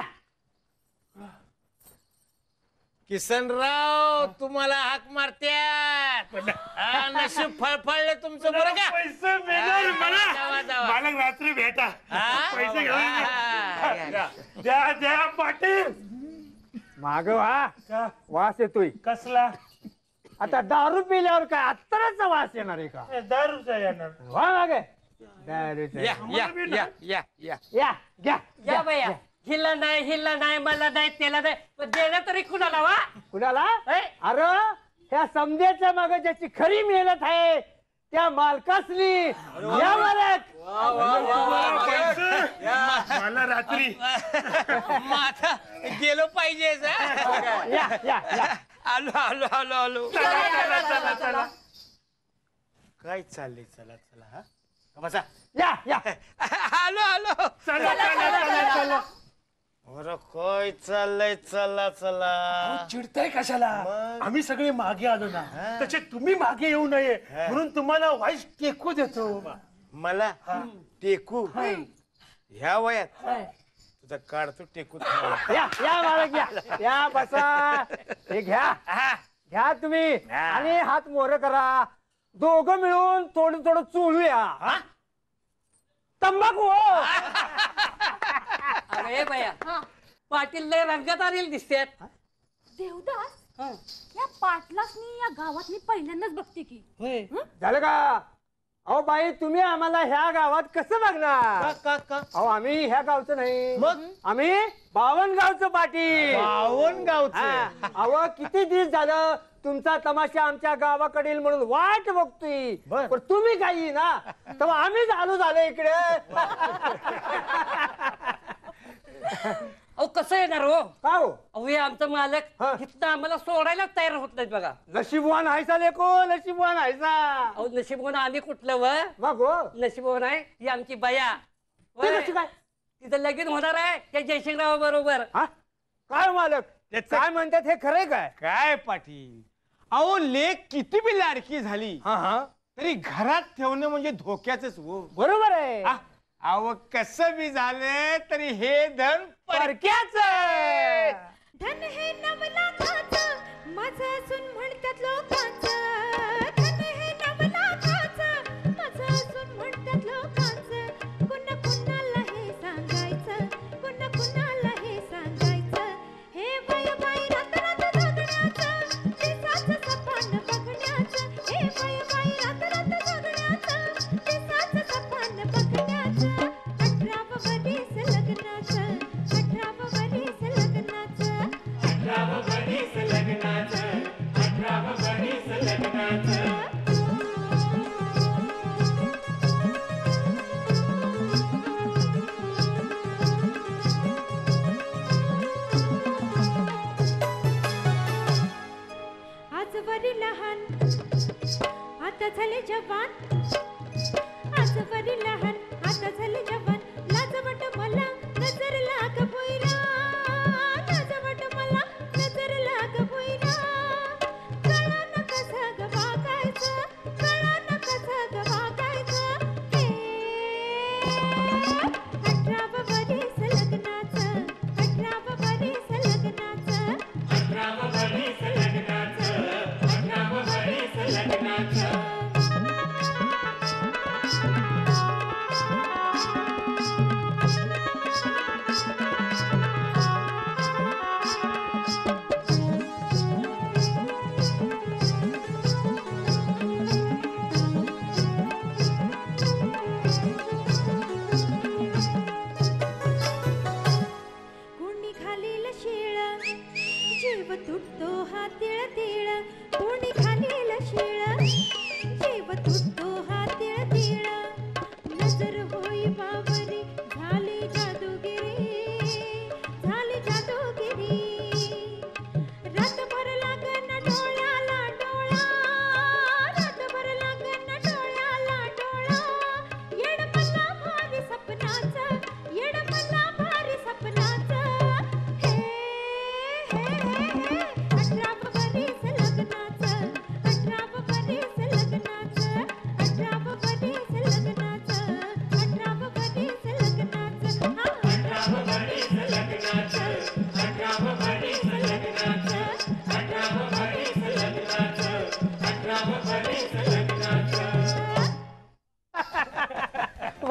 किसनराव तुम्हाला हाक मारत्यात हा, नशीब फळफळले तुमचं बरं का पैसे मिळणार जावा, मला जावा. मला रात्री भेटा हा? पैसे घेऊन हा, या. या. द्या द्या पाटील माग वा का? वास येतोय कसला आता दारू पिल्यावर काय अत्तराचा वास येणार आहे का ए, दारूचा येणार वा मागे दारूचा या या या या या या घ्या या बया हिला नाही हिला नाही मला नाही त्याला नाही पण देणं तरी कुणाला वा कुणाला ए? अरे ह्या समजेच्या मागे ज्याची खरी मेहनत आहे त्या मालकासनी या मालक पैसे मला रात्री माझा गेलो पाहिजे या या या आलो आलो आलो आलो चला चला चला चला काय चाललंय चला चला हा बसा या या आलो आलो चला चला चला चला अरे काय चाललंय चला चला चिडताय कशाला आम्ही सगळे मागे आलो ना त्याचे तुम्ही मागे येऊ नये म्हणून तुम्हाला वाईस टेकू देतो मला टेकू ह्या वयात तुझा काढतो टेकू या या मालक या या बसा हे घ्या घ्या तुम्ही आणि हात मोर करा दोघं मिळून थोडं थोडं चोळूया तंबाखू हो अरे बया पाटील लय रंगात आलेले दिसतात देवदास या पाटलासनी या गावात मी पहिल्यांदाच बघते की होय झालं का अहो बाई तुम्ही आम्हाला ह्या गावात कसं बघणार का का अहो आम्ही ह्या गावचं नाही मग? आम्ही बावन गावचं पाटील बावन गावचं हा. अहो किती दिवस झालं तुमचा तमाशा आमच्या गावाकडील म्हणून वाट बघतोय बर. पण तुम्ही काही ना तेव्हा आम्हीच आलो झालो इकडे अहो कसं येणार हो का हो अहो हे आमचं मालक हा. इथं आम्हाला सोडायला तयार होत नाहीत बघा नशीबवान हायसा लेको नशीबवान हायसा अहो नशीबवान आम्ही कुठलं व मग हो नशीबवान आहे ही आमची बया ते वय. कशी काय तिथं लगीन होणार आहे त्या जयसिंग राव बरोबर हा काय हो मालक त्याचं- काय म्हणतात हे खरंय काय काय पाटील अहो लेक किती बी लाडकी झाली हा हा तरी घरात ठेवणं म्हणजे धोक्याच हो बरोबर आहे आ, अहो कसं बी झालं तरी हे धन परक्याच धन हे नवलाखाचं माझं असून म्हणतात लोकांचं धन हे नवलाखाचं माझं असून म्हणतात लोकांचं कुणा कुणाला हे सांगायचं कुणा कुणाला हे सांगायचं हे बाय बाय रात रात जगण्याचं दिसाचं सपान बघण्याचं हे बाय बाय रात रात जगण्याचं दिसाचं सपान बघण्याचं अठरावं वरीस लग्नाचं अठरावं वरीस लग्नाचं अठरावं वरीस लग्नाचं अठरावं वरीस लग्नाचं आजवरी लहान आता झाले जवान आजवरी लहान आता झाले जवान लाजवट मला नजर लाग भुईरा लाजवट मला नजर लाग भुईरा कळानं कसं ग वागायचं कळानं कसं ग वागायचं हे अठरावं वरीस लग्नाचं अठरावं वरीस लग्नाचं अठरावं वरीस लग्नाचं अठरावं वरीस लग्नाचं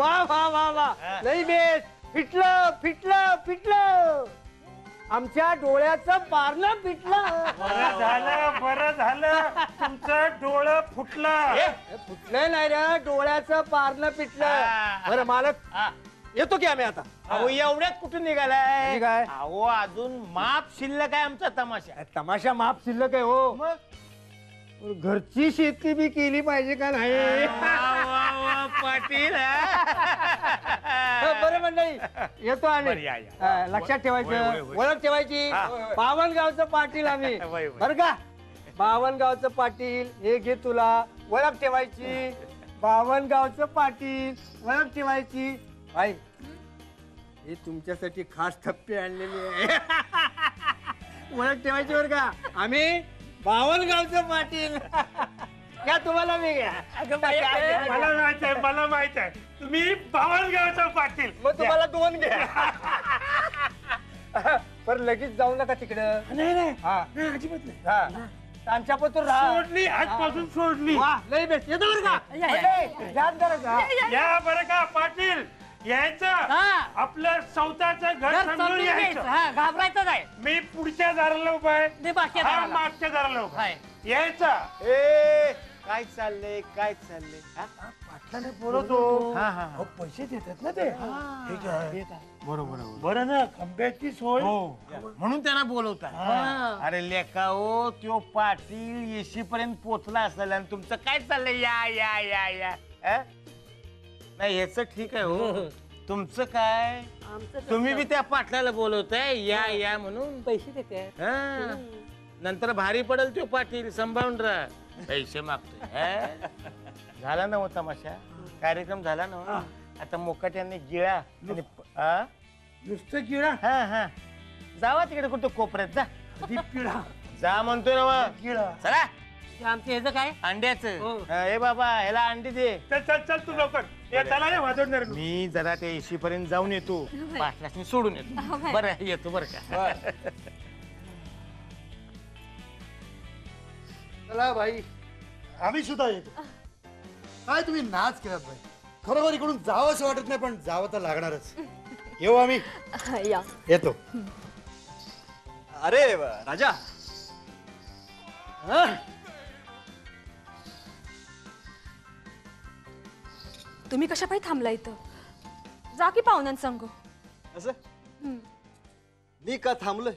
वा वा वा वा लई बेस फिटलं फिटलं फिटलं आमच्या डोळ्याचं पारणं फिटलं. बरं झालं बरं झालं तुमचं डोळं फुटलं. फुटलं नाही रे डोळ्याचं पारणं फिटलं. बरं मालक येतो की आम्ही आता. अहो एवढ्यात कुठून निघालाय आणि काय? अहो अजून माप शिल्लक आहे आमचा तमाशा. तमाशा माप शिल्लक आहे हो. मग घरची शेती बी केली पाहिजे का नाही. वा, वा, वा, पाटील बरं मंडळी येतो बरं, आम्ही. या, या. हा, लक्षात वय, ठेवायचं वय. ओळख ठेवायची. बावनगावचं पाटील आम्ही वय, वय. बरं का. बावनगावचं पाटील हे घे तुला ओळख ठेवायची. बावनगावचं पाटील ओळख ठेवायची. भाई हे तुमच्यासाठी खास थप्पे आणलेले आहे. ओळख ठेवायची बरं का. आम्ही बावनगावचं पाटील या तुम्हाला मी घ्या. मला माहित आहे मला माहित आहे तुम्ही बावनगावचा पाटील. मग तुम्हाला दोन घ्या. पर लगेच जाऊ नका तिकडं. नाही नाही हा अजिबात नाही. हा त्यांच्या पतूर राहा. सोडली आजपासून सोडली. वा लई बेस्ट येतो बरं का. मंडळी, ध्यान करा का. या बरं का पाटील यायचं आपलं स्वतःचं घर समजून यायचं. घाबरायचं नाही. मी पुढच्या दाराला उभा आहे मी मागच्या हा दाराला. मागच्या दाराला उभा आहे. हाय. यायचं. ए काय चाललंय काय चाललंय हा? पाटलाने बोलवतो हा, हा. अहो, पैसे देतात ना ते हे घ्या. बरोबर बरं ना खंब्याची सोय. हो म्हणून त्यांना बोलवतात. अरे लेका हो त्यो पाटील येशी पर्यंत पोचला असेल आणि तुमचं काय चाललंय या या या या अ? नाही ह्याच ठीक आहे हो. तुमचं काय तुम्ही बी त्या पाटलाला बोलवताय या या म्हणून पैसे देते. हा. नंतर भारी पडेल तो पाटील सांभाळून राहा. पैसे मागतोय हा? झाला ना हो तमाशा कार्यक्रम झाला ना हो? आता मोकाट्याने गिळा आणि प- आ? नुसतं गिळा हा हा जावा तिकडे कुठं कोपऱ्यात जा. पिढा जा म्हणतोय ना मग. गिळा. चला आमचं ह्याचं काय अंड्याचं हे बाबा ह्याला अंडी दे. चल चल चल तू लवकर या त्याला नाही वाजवणार मी. मी जरा त्या एशी पर्यंत जाऊन येतो पाटलासनी सोडून येतो. बरं येतो बरं का. चला भाई आम्ही सुद्धा येतो. काय तुम्ही नाच केलात भाई. खरोखर इकडून जावं असं वाटत नाही पण जावं तर लागणारच. येऊ आम्ही या येतो. अरे राजा तुम्ही कशा पाहिजे थांबला इथं. जा की पाहुण्यांसंग. असं मी का थांबलोय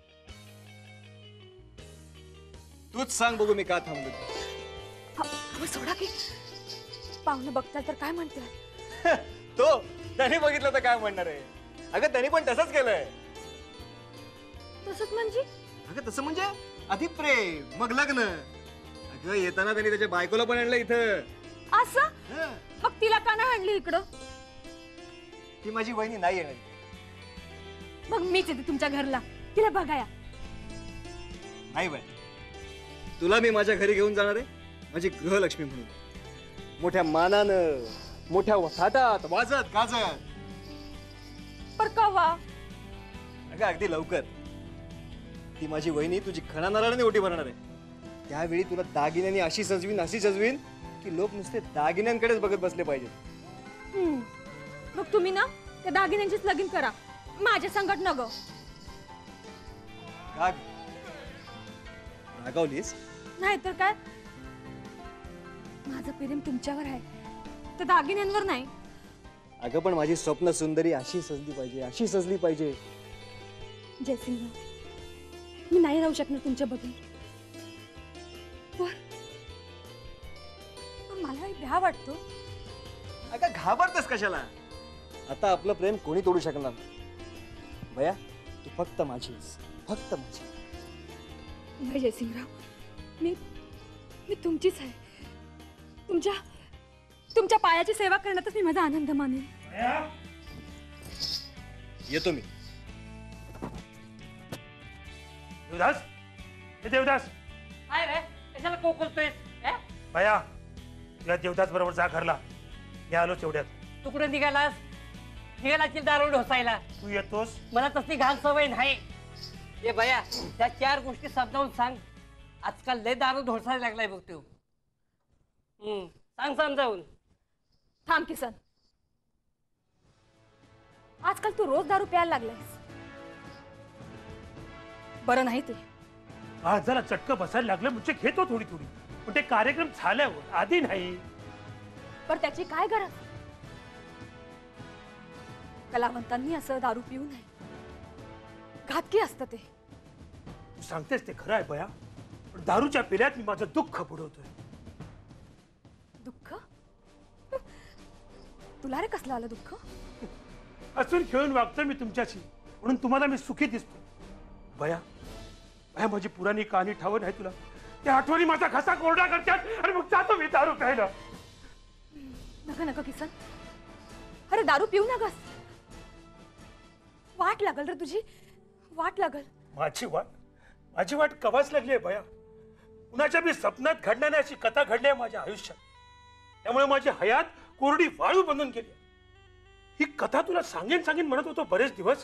तूच सांग बघू मी का थांबलोय. सोडा की पाहुणे बघताल तर काय म्हणते. तो त्यांनी बघितलं तर काय म्हणणार आहे. अगं त्यांनी पण तसंच केलंय. तसंच म्हणजे अगं तसं म्हणजे आधी प्रेम मग लग्न. अगं येताना त्यांनी त्याच्या बायकोला पण आणलं इथं. असं हं. मग तिला का नाही आणली इकडं. ती माझी वहिनी नाही येणार. मग मीच येते तुमच्या घरला तिला बघाया. नाही बाय तुला मी माझ्या घरी घेऊन जाणार आहे माझी गृहलक्ष्मी म्हणून. मोठ्या मानानं मोठ्या थाटात वाजत गाजत. पर कवा. अगं अगदी लवकर. ती माझी वहिनी तुझी खणा नारळाने ओटी भरणार आहे. त्यावेळी तुला दागिन्यांनी अशी सजवीन अशी सजवीन की लोक नुसते दागिन्यांकडेच बघत बसले पाहिजेत. हम्म. मग तुम्ही ना त्या दागिन्यांचीच लगीन करा माझ्या संकट न ग. का रागावलीस. नाही तर काय. माझं प्रेम तुमच्यावर आहे त्या दागिन्यांवर नाही. अगं पण माझी स्वप्न सुंदरी अशी सजली पाहिजे अशी सजली पाहिजे. जयसिंग मी नाही राहू शकणार तुमच्या बघून. पण मला एक भ्या वाटतो. अगं घाबरतेस कशाला. आता आपलं प्रेम कोणी तोडू शकणार. भया तू फक्त माझीस फक्त माझी. नाही जयसिंगराव मी मी तुमचीच आहे. तुमच्या तुमच्या पायाची सेवा करण्यातच मी माझा आनंद मानेन. येतो मी. देवदास हे देवदास काय रे कशाला कोकलतोय. भया या देवदास बरोबर जा घरला. मी आलो तेवढ्यात. तू कुठे निघालास. निघाला दारू ढोसायला. तू येतोस. मला तसली घाण सवय नाही. ए भया त्या चार गोष्टी समजावून सांग. आजकाल लय दारू ढोसायला लागलाय बघ तू. हम्म सांग समजावून. थांब किसन आजकाल तू रोज दारू प्यायला लागलायस. बरं नाही ते. आज जरा चटकं बसायला लागलं म्हणजे घेतो थोडी थोडी, पण ते कार्यक्रम झाल्यावर आधी नाही. पण त्याची काय गरज? कलावंतांनी असं दारू पिऊ नये, घातकी असतं ते. तू सांगतेस ते खरं आहे बया, पण दारूच्या पिल्यात मी माझं दुःख बुडवतोय. दुःख? तुला रे कसलं आलं दुःख? असून खेळून वागतोय मी तुमच्याशी, म्हणून तुम्हाला मी सुखी दिसतो. बया बया माझी पुराणी कहाणी ठावं नाही तुला? त्या आठवणी माझा घसा कोरडा करतात आणि मग जातो मी दारू प्यायला. नका नका किसन, अरे दारू पिऊ नकस. वाट लागल रे तुझी, वाट लागल. माझी वाट माझी वाट कवाच लागली आहे बया. कुणाच्या मी स्वप्नात घडणारी अशी कथा घडली आहे माझ्या आयुष्यात, त्यामुळे माझी हयात कोरडी वाळू बनून गेली. ही कथा तुला सांगेन सांगेन म्हणत होतो बरेच दिवस,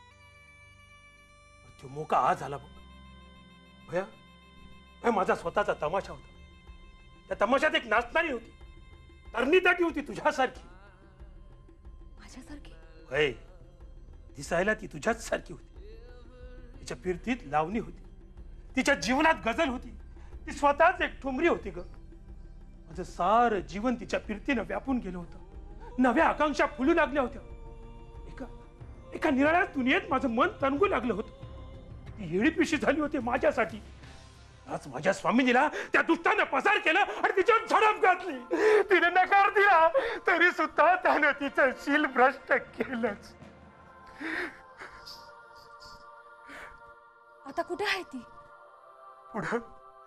तो मोका आज आला बघ. भया भया माझा स्वतःचा तमाशा होता. त्या तमाशात एक नाचणारी होती, तरणी होती तुझ्यासारखी. माझ्यासारखी? होय, दिसायला ती तुझ्याच सारखी होती. तिच्या फिरतीत लावणी होती, तिच्या जीवनात गझल होती, ती स्वतःच एक ठुमरी होती ग. माझं सारं जीवन तिच्या फिरतीनं व्यापून गेलं होतं. नव्या आकांक्षा फुलू लागल्या होत्या. एका एका निराळ्या दुनियेत माझं मन तणगू लागलं होतं. ती येडीपिशी झाली होती माझ्यासाठी. आज माझ्या स्वामिनीला त्या दुष्टानं पसार केलं आणि तिच्यावर झडप घातली. तिने नकार दिला तरी सुद्धा त्यानं तिचं शील भ्रष्ट केलंच. आता कुठे आहे ती? पुढं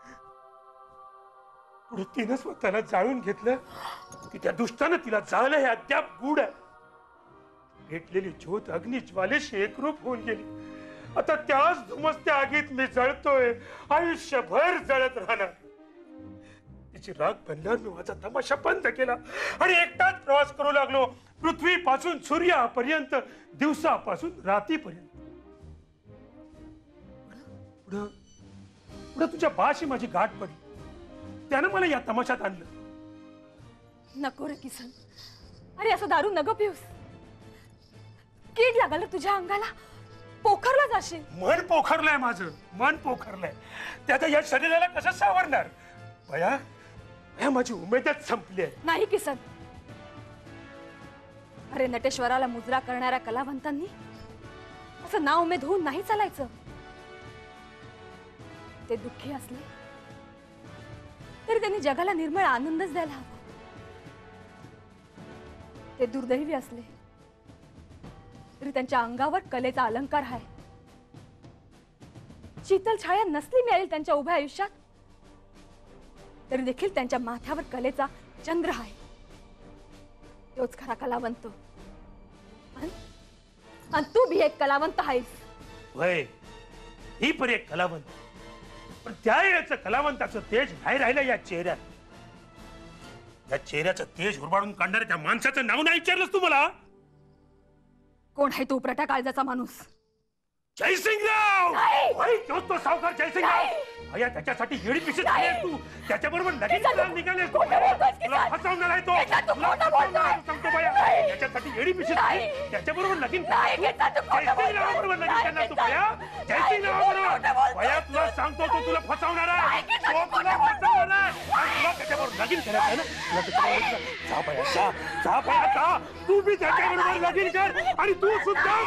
पुढे तिनं स्वतःला जाळून घेतलं की त्या दुष्टानं तिला जाळलं हे अद्याप गूढ आहे. भेटलेली ज्योत अग्नी ज्वालेशी एकरूप होऊन गेली. आता त्याच धुमसत्या आगीत मी जळतोय, आयुष्यभर जळत राहणार. तिची राग बनल्यावर मी माझा तमाशा बंद केला आणि एकटाच प्रवास करू लागलो, पृथ्वीपासून सूर्यापर्यंत, दिवसापासून रात्रीपर्यंत. पुढं पुढं तुझ्या बाशी माझी गाठ पडली, त्यानं मला या तमाशात आणलं. नको रे किसन, अरे असं दारू नको पिऊस. कीड लागल रे तुझ्या अंगाला, पोखरला जाशील. मन पोखरलंय माझं, मन पोखरलंय. त्याचं या शरीराला कसं सावरणार? बया बया माझी उमेदच संपली आहे. नाही किसन, अरे नटेश्वराला मुजरा करणाऱ्या कलावंतांनी असं ना उमेद होऊन नाही चालायचं. ते दुःखी असले तरी त्यांनी जगाला निर्मळ आनंदच द्यायला हवा. ते दुर्दैवी असले तरी त्यांच्या अंगावर कलेचा अलंकार आहे. शीतल छाया नसली मिळेल त्यांच्या उभ्या आयुष्यात, तरी देखील त्यांच्या माथ्यावर कलेचा चंद्र आहे. तोच खरा कलावंत. आणि तू भी एक कलावंत आहेस. वय ही पण एक कलावंत, पण त्या वेळेचं कलावंताचं तेज नाही राहिलं या चेहऱ्यात. या चेहऱ्याचं तेज उरबाडून काढणाऱ्या त्या माणसाचं नाव नाही विचारलंस तू मला? कोण आहे तो उपरटा काळजाचा माणूस? जयसिंग राव. तोच तो सावकार जयसिंग राव. भैया त्याच्यासाठी येडी पिशी झाली तू, त्याच्याबरोबर लगेच निघालेस. तुला फसवणार आहे तो, तुला फसवणार आहे सांगतो भैया. त्याच्यासाठी येडी पिशी झाली, त्याच्याबरोबर लगीन जयसिंग राव बरोबर लगीन करणार तू भैया. जयसिंग राव बरोबर भैया तुला सांगतो तो तुला फसवणार आहे, तो तुला फसवणार आहे आणि तुला त्याच्याबरोबर लगीन करायचं आहे ना. तुला त्याच्याबरोबर जा भैया, जा जा भैया जा. तू बी त्याच्याबरोबर लगीन कर आणि तू सुद्धा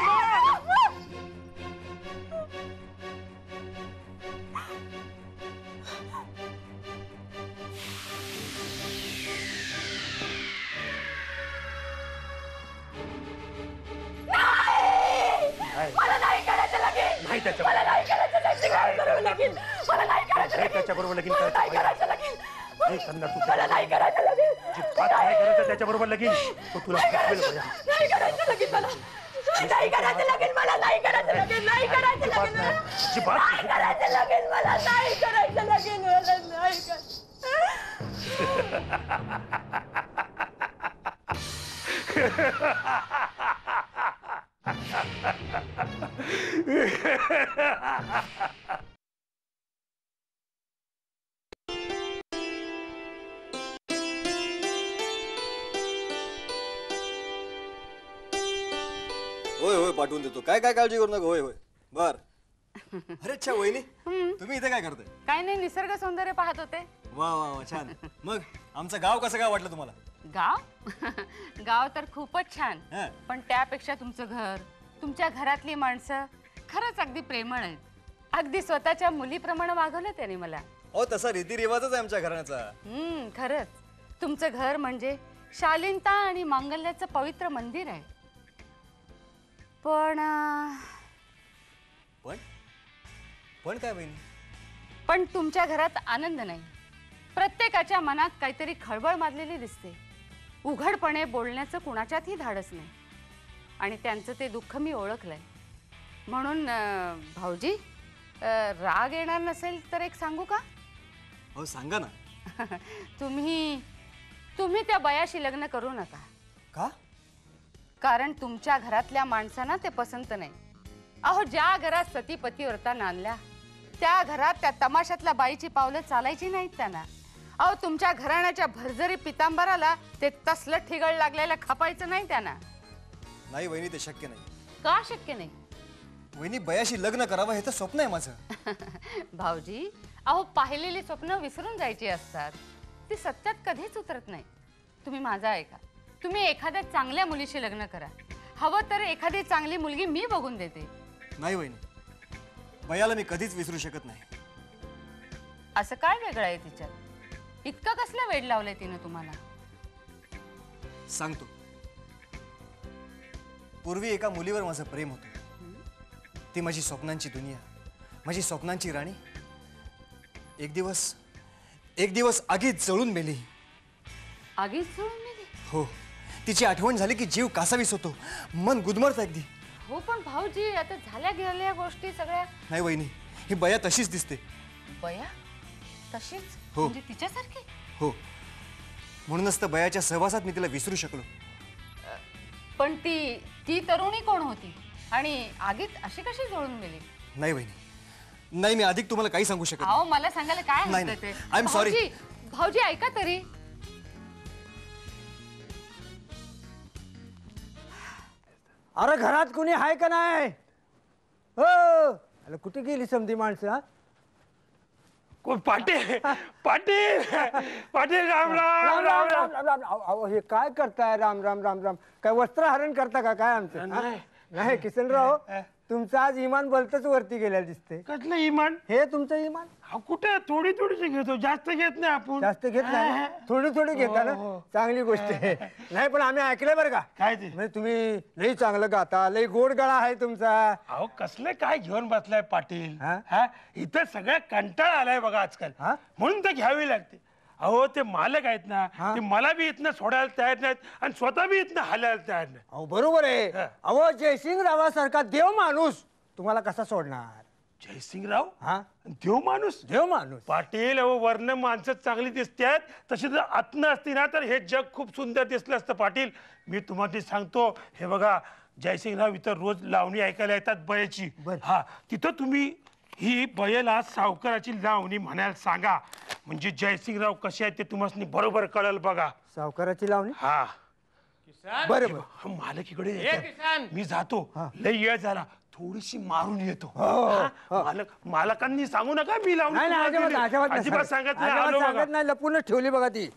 मला नाही करायचं लगीन. नाही त्याच्या मला नाही करायचं लगीन. लगीन मला नाही करायचं. त्याच्याबरोबर लगीन मला नाही करायचं लगीन. नाही करणार तू. मला नाही करायचं लगीन. जितकाच नाही करायचं त्याच्याबरोबर लगीन तो तुला फसवेल भैया. नाही करायचं लगीन मला. नाही करायचं लगीन मला. नाही करायचं लगीन. नाही करायचं लगीन मला. नाही करायचं लगीन मला. नाही करायचं लगीन मला. नाही करायचं. होय होय पाठवून देतो. काय काय काळजी करू नका. होय होय बर. अरे अच्छा वहिनी, तुम्ही इथे काय करताय? काय नाही, निसर्ग सौंदर्य पाहत होते. वा वा वा छान. मग आमचं गाव कसं काय वाटलं तुम्हाला? गाव गाव तर खूपच छान. हा. पण त्यापेक्षा तुमचं घर, तुमच्या घरातली माणसं खरंच अगदी प्रेमळ आहेत. अगदी स्वतःच्या मुलीप्रमाणे वागवलं त्याने मला. हो तसा रीतिरिवाजच आहे आमच्या घराण्याचा. हम्म खरंच तुमचं घर म्हणजे शालीनता आणि मांगल्याचं पवित्र मंदिर आहे. पण अं, पण पण काय बहिणी? पण तुमच्या घरात आनंद नाही. प्रत्येकाच्या मनात काहीतरी खळबळ माजलेली दिसते. उघडपणे बोलण्याचं कुणाच्यातही धाडस नाही. आणि त्यांचं ते दुःख मी ओळखलंय. म्हणून अं, भाऊजी अं, राग येणार नसेल तर एक सांगू का? हो सांगा ना. तुम्ही तुम्ही त्या बयाशी लग्न करू नका. का? कारण तुमच्या घरातल्या माणसांना ते पसंत नाही. अहो ज्या घरात सती पतिव्रता नांदल्या त्या घरात त्या तमाशातल्या बाईची पावलं चालायची नाहीत त्यांना. अहो तुमच्या घराण्याच्या भरजरी पितांबराला ते तसलं ठिगळ लागलेलं खपायचं नाही त्यांना. नाही वहिनी ते शक्य नाही. का शक्य नाही? वहिनी बयाशी लग्न करावं हे तर स्वप्न आहे माझं. भाऊजी अहो पाहिलेली स्वप्न विसरून जायची असतात. ती सत्यात कधीच उतरत नाही. तुम्ही माझं ऐका. तुम्ही एखाद्या चांगल्या मुलीशी लग्न करा. हवं तर एखादी चांगली मुलगी मी बघून देते. नाही वहिनी, बयाला मी कधीच विसरू शकत नाही. असं काय वेगळं आहे तिच्यात? इतकं कसलं वेड लावलंय तिनं तुम्हाला? सांगतो. पूर्वी एका मुलीवर माझं प्रेम होतं. ती माझी स्वप्नांची दुनिया, माझी स्वप्नांची राणी. एक दिवस एक दिवस आगीत जळून मेली. आगीत जळून मेली? हो. तिची आठवण झाली की जीव कासावीस होतो, मन गुदमरतं अगदी. हो पण भाऊजी आता झाल्या गेल्या गोष्टी सगळ्या. नाही वहिनी, ही बया तशीच दिसते. बया तशीच? हो. म्हणजे तिच्यासारखी? हो. म्हणूनच तर बयाच्या सहवासात मी तिला विसरू शकलो. पण ती ती तरुणी कोण होती आणि आगीत अशी कशी जळून गेली? नाही वहिनी, नाही मी अधिक तुम्हाला काही सांगू शकत अहो मला सांगायला काय नाही, हरकत आहे? I am sorry. भाऊजी, भाऊजी ऐका तरी. अरे घरात कुणी आहे का नाही? हो अरे कुठे गेली समधी माणसं? हा कोण? पाटील पाटील पाटील राम राम राम राम. अहो हे काय करताय? राम राम राम राम. काय वस्त्रहरण करता का काय आमचं? हा? नाही किसनराव, तुमचं आज इमान भलतच वरती गेल्या दिसते. कसलं इमान? हे तुमचं इमान? हा कुठे? थोडी थोडीशी घेतो, जास्त घेत नाही आपण. जास्त घेत नाही, थोडी थोडी घेता ना. चांगली गोष्ट आहे. नाही पण आम्ही ऐकलंय बरं का, काय ते? म्हणजे तुम्ही लई चांगलं गाता, लई गोड गळा आहे तुमचा. अहो कसलं काय घेऊन बसलाय पाटील? हा? हा इथं सगळ्या कंटाळा आलाय बघा आजकाल. हा? म्हणून तर घ्यावी लागते. अहो ते मालक आहेत ना, हा? ते मला बी इथनं सोडायला तयार नाहीत आणि स्वतः बी इथनं हालायला तयार नाही. अहो बरोबर आहे. हा. अहो जयसिंग रावासारखा देव माणूस तुम्हाला कसा सोडणार? जयसिंगराव हा? देव माणूस? देव माणूस. पाटील अहो वर्ण माणसं चांगली दिसतात, तशी जर आतनं असती ना तर हे जग खूप सुंदर दिसलं असतं. पाटील मी तुम्हाला ते सांगतो, हे बघा जयसिंगराव इथं रोज लावणी ऐकायला येतात बयाची. बर. हा तिथं तुम्ही ही बयला सावकाराची लावणी म्हणायला सांगा, म्हणजे जयसिंगराव कसे आहेत ते तुम्हाला बरोबर कळल बघा. सावकाराची लावणी? हा बरं बरं. हा, मालक इकडे ए, येतात. किसान. मी जातो, लय वेळ झाला, थोडीशी मारून येतो. हो, हा, मालक मालकांनी सांगू नका मी लावून नाही नाही, तुम्हाला अजिबात दिली. अजिबात नाही अजिबात सांगत. सांगत नाही, अजिबात आलो बघा. सांगत नाही, लपूनच ठेवली बघा ती.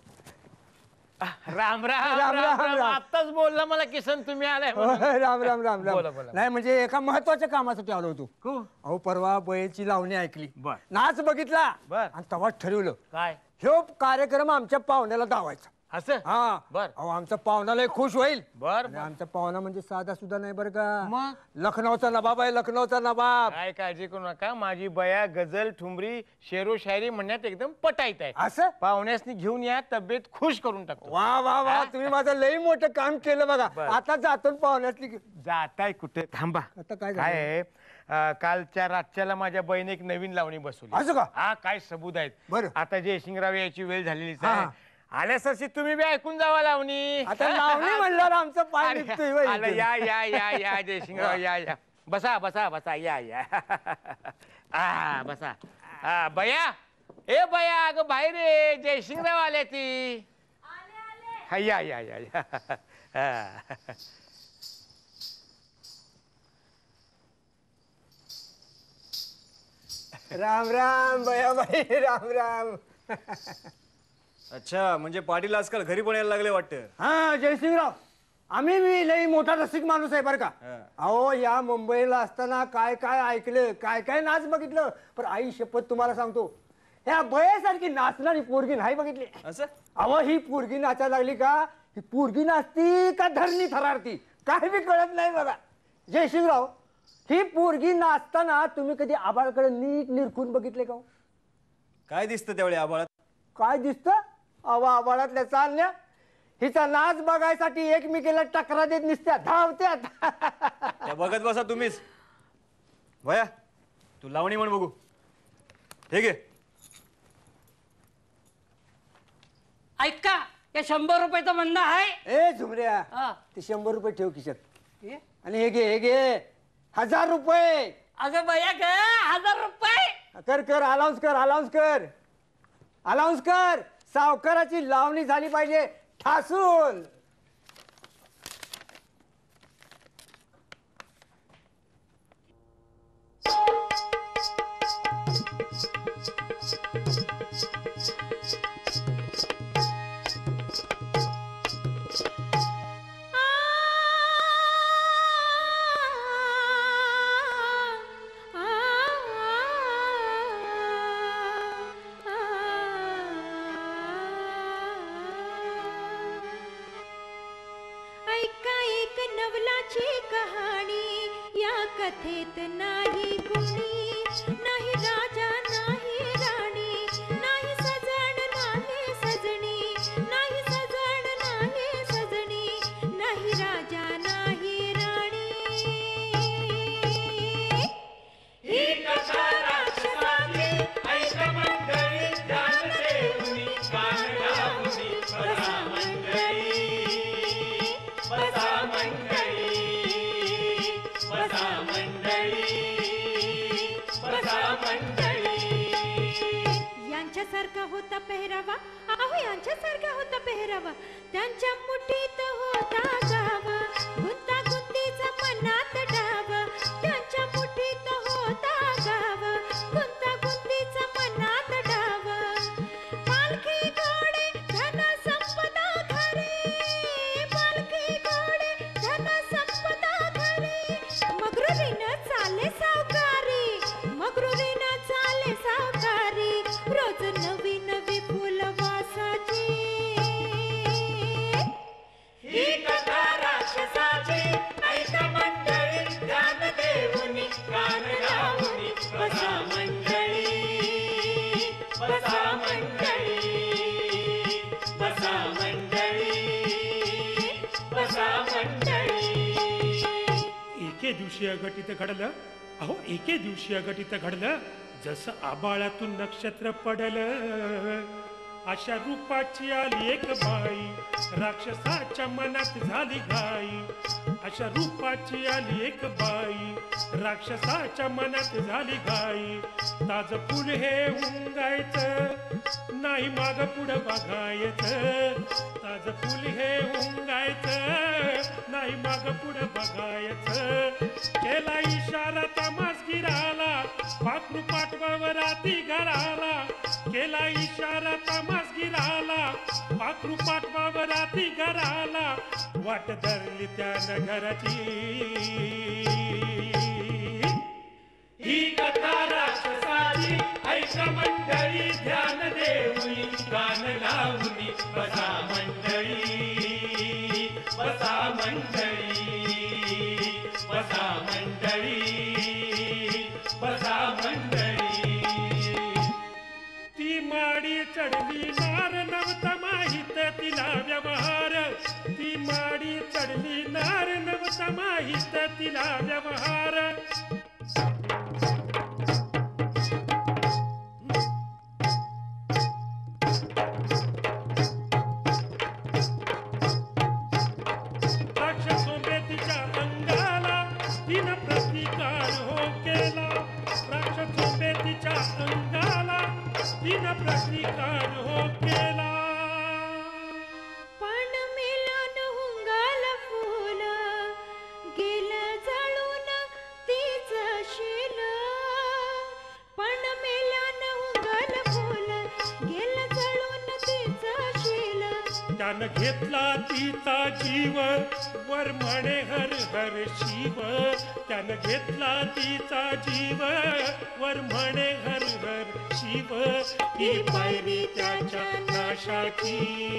राम राम राम, राम राम, राम. राम. आत्ताच बोलला मला किसन तुम्ही आलाय हो, म्हणून. राम राम राम बोला, राम. बोला. नाही म्हणजे एका महत्वाच्या कामासाठी आलो होतो. अहो परवा बयेची लावणी ऐकली, बर. नाच बघितला बर. आणि तेव्हा ठरवलं काय ह्यो कार्यक्रम आमच्या पाहुण्याला दावायचा. असं? हा बर. अहो आमचा पाहुणा लय खुश होईल. बर आणि आमचा पाहुणा म्हणजे साधा सुद्धा नाही बरं का, मग? लखनौचा नवाब आहे, लखनौचा नवाब. काय काळजी करू नका, माझी बया गझल ठुमरी शेरो शायरी म्हणण्यात एकदम पटाईत आहे. असं? पाहुण्यासनी घेऊन या, तब्येत खुश करून टाकतो. वा वा वा, तुम्ही माझं लई मोठं काम केलं बघा. बर. आता जातो पाहुण्यातली. जाताय कुठे? थांबा. आता काय झालं? काय आहे, अं, कालच्या रातच्याला माझ्या बहिणी एक नवीन लावणी बसवली. असं का? हा काय सबूत आहेत. बरं. आता जयसिंगराव यायची वेळ झालेलीच हा. आहे. आल्यासारशी तुम्ही बी ऐकून जावा लावणी. आता लावणी म्हणल्यावर आमचं पाय अरे, निघतोय बाई. आलं, या या या या जयसिंगराव या या बसा बसा बसा या या आ बसा. आ, बया ए बया, अगं बाहेर ये, जयसिंगराव आले ती. हा, या या या या. हा. राम राम बयाबाई, राम राम. अच्छा, म्हणजे पाटील आजकाल घरी पण यायला लागले वाटतं. हा जयसिंगराव, आम्ही मी लई मोठा रसिक माणूस आहे बरं का. अहो या मुंबईला असताना काय काय ऐकलं, काय काय नाच बघितलं, पण आई शपथ तुम्हाला सांगतो, ह्या बयासारखी नाचणारी पोरगी नाही बघितली. असं? अहो ही पोरगी नाचायला लागली का, ही पोरगी नाचती का धरणी थरारती काय बी कळत नाही बघा. जयसिंगराव, ही पोरगी नाचताना तुम्ही कधी आबाळकडे नीट निरखून बघितले का? काय दिसतं त्यावेळी आबाळात? काय दिसतं? आवा आबाळातल्या चालण्या, हिचा नाच बघायसाठी एकमेकीला टकरा देत निसत्या धावत्यात. त्या बघत बसा तुम्हीच. भया, तू लावणी म्हण बघू. हे घे. ऐका, या शंभर रुपयाचं म्हणणं आहे. ए झुमऱ्या, हा. ते शंभर रुपये ठेव खिशात. हे? आणि हे घे, हे घे हजार रुपये. अगं बया ग, हजार रुपये. कर कर अलाउन्स कर अलाउन्स कर अलाउन्स कर. सावकाराची लावणी झाली पाहिजे ठासून. कथेत नाही कुणी, नाही राजा नाही राणी, नाही सजण नाही सजणी, नाही सजण नाही सजणी, नाही राजा नाही राणी. ही कथा राक्षसाची ऐक मंडळी, ध्यान देऊनी कान लावूनी बसा मंडळी, बसा मंडळी, बसा यांच्यासारखा होता पेहरावा, अहो यांच्यासारखा होता पेहरावा, त्यांच्या मुठीत होता गावा, गुंतागुंतीचा मनात डावा, त्यांच्या मुठीत होता गावा, गुंतागुंतीचा मनात डावा. पालखी घोडे धन संपदा घरी, पालखी घोडे धन संपदा घरी, मगरुरीनं चाले सावकारी, मगरुरीनं चाले सावकारी, रोज नवी नवी फुल वासाची. ही कथा राक्षसाची ऐक मंडळी, ध्यान देऊनी कान लावूनी बसा मंडळी, बसा मंडळी, बसा मंडळी, बसा मंडळी. एके दिवशी अघटित घडलं, अहो एके दिवशी अघटित घडलं, जसं आबाळातून नक्षत्र पडलं, अशा रूपाची आली एक बाई, राक्षसाच्या मनात झाली घाई. अशा रूपाची आली एक बाई, राक्षसाच्या मनात झाली घाई. ताज फुल हे उंगायचं, नाही माग पुढं बघायचं, ताज फुल हे उंगायचं, नाही माग पुढं बघायचं. केला इशारा तमासगिराला, पाखरू पाठवावर राती घराला, केला इशारा तमासगिराला, पाखरू पाठवावर राती घराला, वाट धरली त्यानं घराची. ही कथा राक्षसाची ऐक मंडळी, ध्यान देऊनी कान लावूनी बसा मंडळी, बसा मंडळी, बसा मंडळी, बसा मंडळी. ती माडी चढली नार नव्हता माहित तिला व्यवहार, ती माडी चढली नार नव्हता माहित तिला व्यवहार. राक्षस सोबे तिच्या अंगाला, तिनं प्रतिकार हो केला, राक्षस सोबे तिच्या अंगाला, तिनं प्रतिकार हो केला. पण मिलन हुंगाल फुल, गेलं जळून त्यानं घेतला तिचा जीव वर म्हणे हर हर शिव त्यानं घेतला तिचा जीव वर म्हणे हर हर शिव ही पायरी त्याच्या नाशाची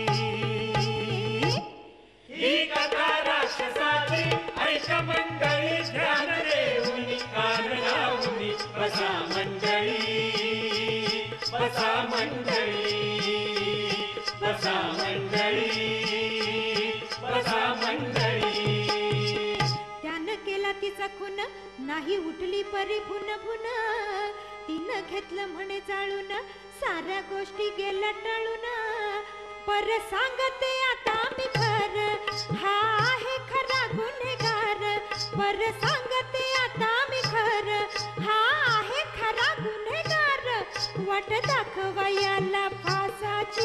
ही कथा राक्षसाची ऐका मंडळी ध्यान देऊनी कान लावूनी बसा मंडळी बसा मंडळी बसा मंडळी बसा मंडळी. त्यानं केला तिचा खून नाही उठली परी भुन भुन तिनं घेतलं म्हणे जाळून साऱ्या गोष्टी गेल्या टळून पर सांगते आता मी खर हा आहे खरा गुन्हेगार पर सांगते आता मी खर हा आहे खरा गुन्हेगार वाट दाखवायला फासाची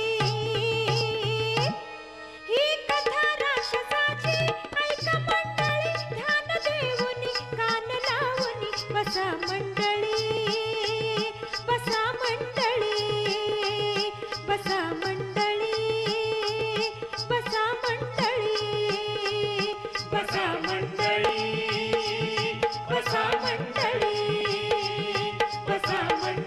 ही कथा राक्षसाची ऐका मंडळी ध्यान देऊनी कान लावूनी बसा मंडळी बसा मंडळी बसा मंडळी बसा मंडळी बसा मंडळी बसा मंडळी बसा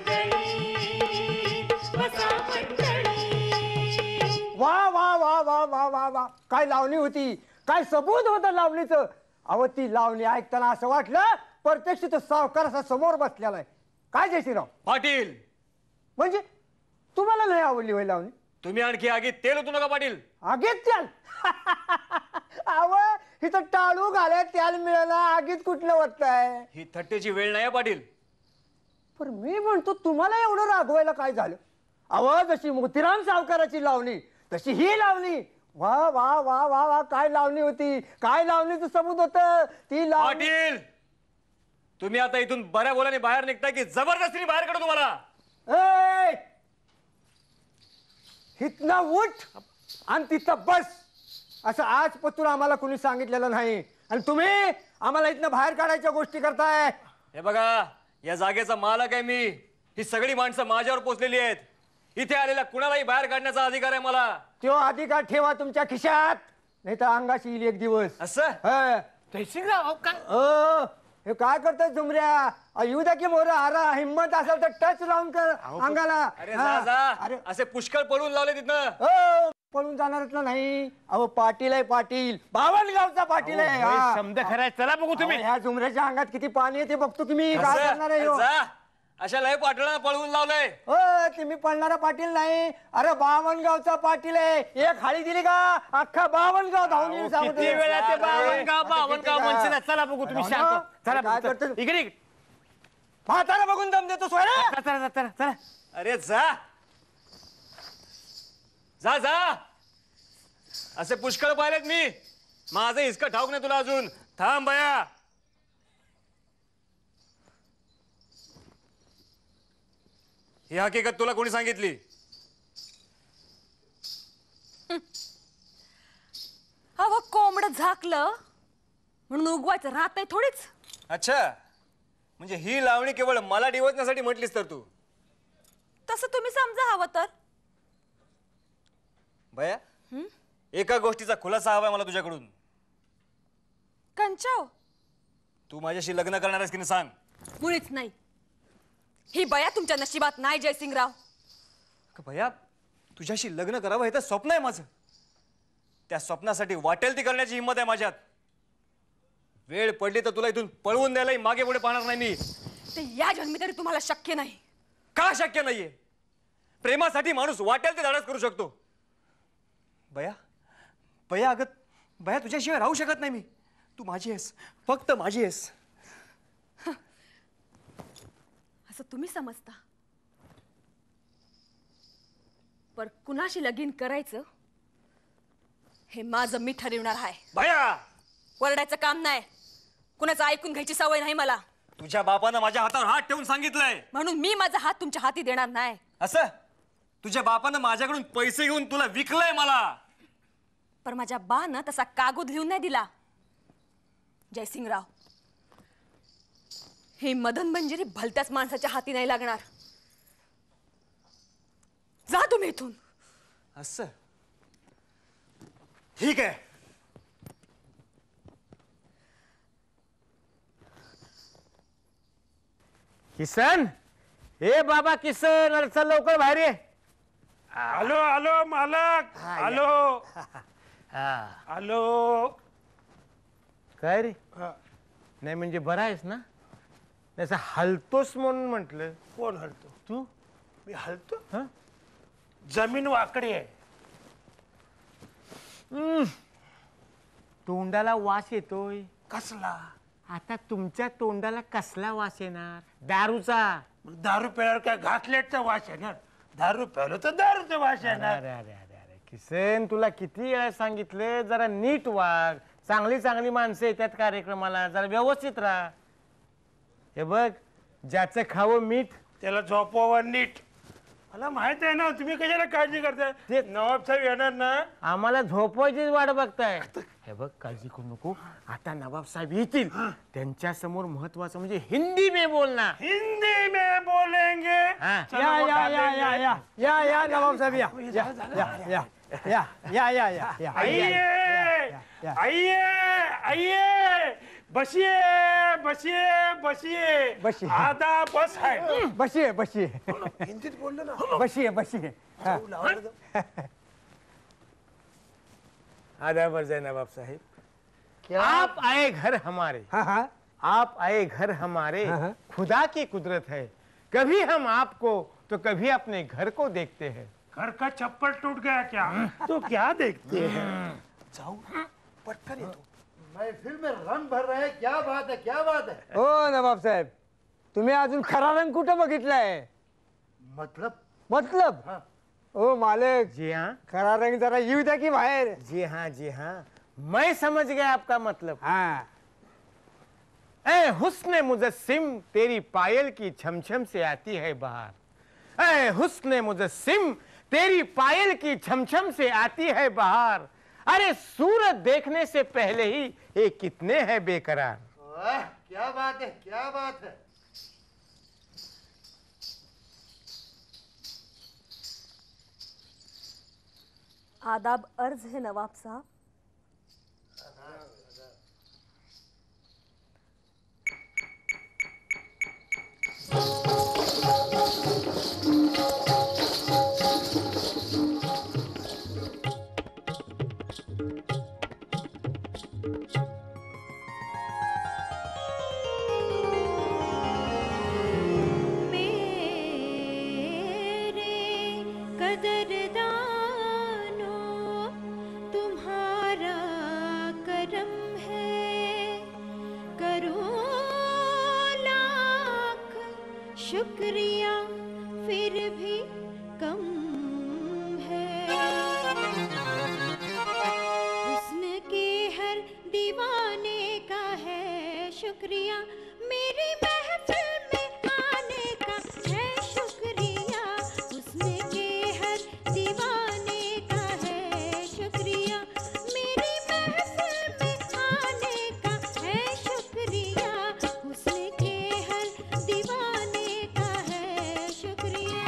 मंडळी बसा मंडळी. वा वा वा वा वा वा वा काय लावणी होती, काय सबूत होतं लावणीचं. अहो ती लावणी ऐकताना असं वाटलं प्रत्यक्ष तो सावकार असा समोर बसलेला आहे. काय जयसिंगराव पाटील म्हणजे तुम्हाला नाही आवडली होय लावणी? तुम्ही आणखी आगीत तेल होतो नका पाटील. आगीत त्याल अव इथं टाळू घालाय त्याल मिळाला आगीत कुठलं वाटतंय? ही थट्टेची वेळ नाही पाटील. पण मी म्हणतो तुम्हाला एवढं रागवायला काय झालं? अव जशी मोतीराम सावकाराची लावणी तशी ही लावणी. वा वा वा वा वा काय लावणी होती, काय लावणीचं सबूत होतं ती लावणी. पाटील तुम्ही आता इथून बऱ्या बोलाने बाहेर निघताय की जबरदस्तीने बाहेर काढू तुम्हाला? ए इथनं उठ आणि तिथं बस असं आज पतूर आम्हाला कुणी सांगितलेलं नाही आणि तुम्ही आम्हाला इथनं बाहेर काढायच्या गोष्टी करताय. हे बघा या जागेचा मालक आहे मी. ही सगळी माणसं माझ्यावर पोचलेली आहेत. इथे आलेल्या कुणालाही बाहेर काढण्याचा अधिकार आहे मला. तो अधिकार ठेवा तुमच्या खिशात नाही तर अंगाशी येईल एक दिवस. असं जयसिंगराव काय अ, हे काय करतोय झुमऱ्या? येऊ द्या की मोर आरा हिम्मत असेल तर टच लावून कर अंगाला. अरे हा. जा जा अरे असे पुष्कळ पळून लावले तिथनं. अ, पळून जाणारच ना नाही. अहो पाटील आहे पाटील, बावनगावचा पाटील आहे. हा. शब्द खराय चला बघू तुम्ही. अहो, ह्या झुमऱ्याच्या अंगात किती पाणी आहे ते बघतो की मी. काय असं? करणार आहे ह्यो? जा अशा लय पाटलांना पळवून लावलंय. हो तुम्ही पळणारा पाटील नाही. अरे बावनगावचा पाटील आहे. एक हाळी दिली का अख्खा बावनगाव धावून येईल. सांगतो. किती वेळा ते बावनगाव बावनगाव म्हणशील ना. चला बघू तुम्ही शांत. चला काय बघू. करतो? इकडे इकडे. म्हातारा बघून दम देतो सोयरा. चला चला चला चला. अरे जा जा जा असे पुष्कळ पाहिलेत मी. माझं हिसका ठाऊक नाही तुला अजून. थांब बया. ही हकीकत तुला कोणी सांगितली? अहो कोंबड झाकलं म्हणून उगवायचं राहत नाही थोडीच. अच्छा म्हणजे ही लावणी केवळ मला डिवचण्यासाठी म्हटलीस तर तू? तसं तुम्ही समजा हवं तर. बया एका गोष्टीचा खुलासा हवाय मला तुझ्याकडून. कंचाव तू माझ्याशी लग्न करणार आहेस की नाही सांग? मुळीच नाही. ही बया तुमच्या नशिबात नाही जयसिंगराव. भैया तुझ्याशी लग्न करावं हे तर स्वप्न आहे माझं. त्या स्वप्नासाठी वाटेल ती करण्याची हिंमत आहे माझ्यात. वेळ पडली तर तुला इथून पळवून द्यायलाही मागे पुढे पाहणार नाही मी. ते या जन्मी तरी तुम्हाला शक्य नाही. का शक्य नाहीये? प्रेमासाठी माणूस वाटेल ते धाडस करू शकतो. बया बया अगं बया तुझ्याशिवाय राहू शकत नाही मी. तू माझी आहेस, फक्त माझी आहेस. असं तुम्ही समजता. पर कुणाशी लगीन करायचं हे माझं मी ठरवणार आहे. बया वरडायचं काम नाही. कुणाचं ऐकून घ्यायची सवय नाही मला. तुझ्या बापानं माझ्या हातावर हात ठेवून सांगितलंय. म्हणून मी माझा हात तुमच्या हाती देणार नाही. असं तुझ्या बापानं माझ्याकडून पैसे घेऊन तुला विकलंय मला. पर माझ्या बानं तसा कागद लिहून नाही दिला. जयसिंगराव ही मदन मंजिरी भलत्याच माणसाच्या हाती नाही लागणार. जा तुम्ही इथून. असं ठीक आहे. किसन, हे बाबा किसन, अरे चल लवकर बाहेर ये. आलो आलो मालक, आलो आलो. काय रे? हा. नाही म्हणजे बरा आहेस ना? त्याचा हलतोस म्हणून म्हटलं. कोण हलतो? तू? मी हलतो? हं? जमीन वाकडी आहे. हम्म. तोंडाला वास येतोय. कसला? आता तुमच्या तोंडाला कसला वास येणार? दारूचा. मग दारू प्यायला काय घातलेटचा वास येणार? दारू प्यायलो तर दारूचा वास येणार. अरे अरे अरे अरे किसन, तुला किती वेळा सांगितलं जरा नीट वाग. चांगली चांगली माणसं येतात कार्यक्रमाला, जरा व्यवस्थित राहा. हे बघ, ज्याचं खावं मीठ त्याला झोपवावं नीट. मला माहित आहे ना, तुम्ही कशाला काळजी करताय. ते नवाब साहेब येणार ना, आम्हाला झोपवायचीच वाट बघताय. हे बघ, काळजी करू नको. आता नवाब साहेब येतील, त्यांच्या समोर महत्वाचं म्हणजे हिंदी में बोलना. हिंदी में बोलेंगे. हा. चलो या वो या या डालेंगे. या या या या नवाब साहेब या या या या या या या या या आइए या. आइए आइए, बसिए बसिए बसिए बसिए. आधा बस है. बसिए बसिए हिंदीत बोललो ना. बसिए बसिए हा. आधा बरजाय नवाब साहेब. क्या? आप आए घर हमारे, हाँ हाँ आप आए घर हमारे, हाँ, हाँ. खुदा की कुदरत है. कभी हम आपको तो कभी अपने घर को देखते हैं. घर का चप्पल टूट गया क्या? तो क्या देखते हैं? जाऊ पटकन येतो. महफिल में रंग भर रहे हैं. क्या बात है, क्या बात है. हो नवाब साहेब, तुम्ही अजून खरा रंग कुठं बघितलाय? मतलब मतलब हाँ. ओ मालक, जी हाँ, खरा रंग जरा येऊ द्या की बाहेर. जी हाँ, जी हाँ, मैं समझ गया आपका मतलब. हाँ. ऐ हुस्न मुजस्सिम, तेरी पायल की छमछम से आती है बहार. ऐ हुस्न मुजस्सिम, तेरी पायल की छमछम से आती है बहार. अरे सूरत देखने से पहले ही ये कितने हैं बेकरार. वाह, क्या बात है, क्या बात है. आदाब अर्ज है नवाब साहब. मेरे कदरदानों, तुम्हारा करम है. करो लाख शुक्रिया, फिर भी कम है. हुस्न के हर दीवाने का है शुक्रिया, मेरी महफिल में आने का है शुक्रिया. हुस्न के हर दीवाने का है शुक्रिया, मेरी महफिल में आने का है शुक्रिया. हुस्न के हर दीवाने का है शुक्रिया.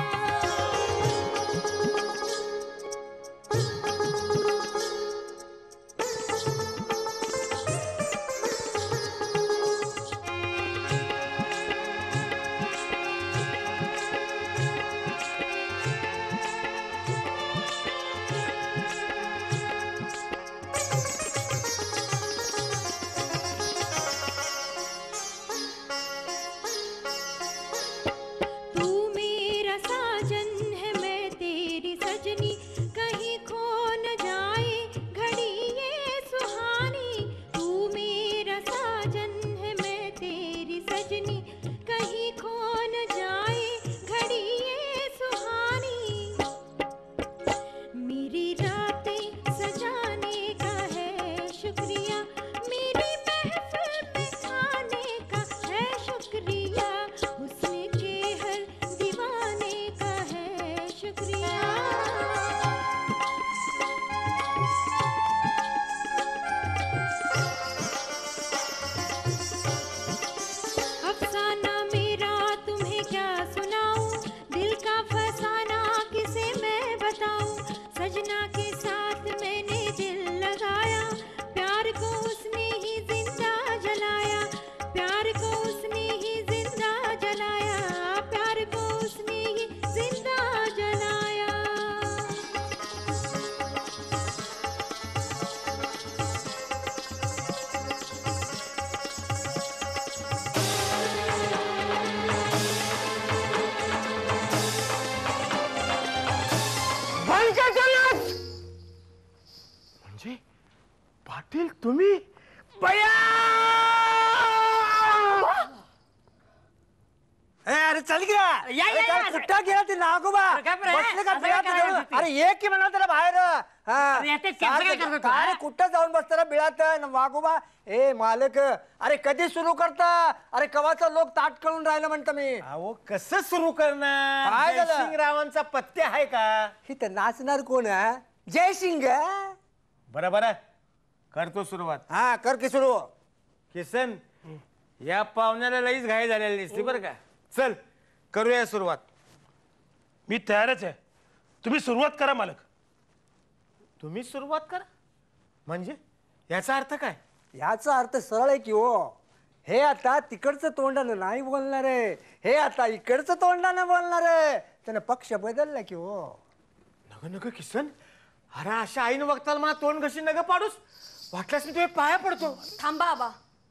चाल की ना. या, या, अरे या. काय कुठं गेला ते नागोबा अरे काय बरं? बसले का असं बिळात काय करायचं जाऊन? ते? अरे ये की म्हणा त्याला बाहेर हा. अरे ते केस काय करतो तू, काय हा? कुठं जाऊन बसताना बिळात वागोबा. ए मालक अरे कधी सुरू करता. अरे कवाचा लोक ताट करून राहिलं म्हणतं मी. अहो कसं सुरू करणार? काय झालं? जयसिंग रावांचा पत्ते आहे का? इथं नाचणार कोण आहे? जयसिंग बरं बरं करतो सुरुवात. हा कर की सुरू. किसन या पाहुण्याला लईच घाई झालेली दिसते बरं का. चल करूया सुरुवात. मी तयारच आहे, तुम्ही सुरुवात करा मालक. तुम्ही सुरुवात करा म्हणजे याचा अर्थ काय? याचा अर्थ सरळ आहे की हो. हे आता तिकडचं तोंडानं नाही बोलणार आहे, हे आता इकडचं तोंडानं बोलणार आहे. त्यानं पक्ष बदलला की हो. नग नग किसन, अरे अशा आईनं बघताल मला तोंड घशी नग पाडूस. वाटल्यास मी तुझ्या पाया पडतो. थांबा आबा.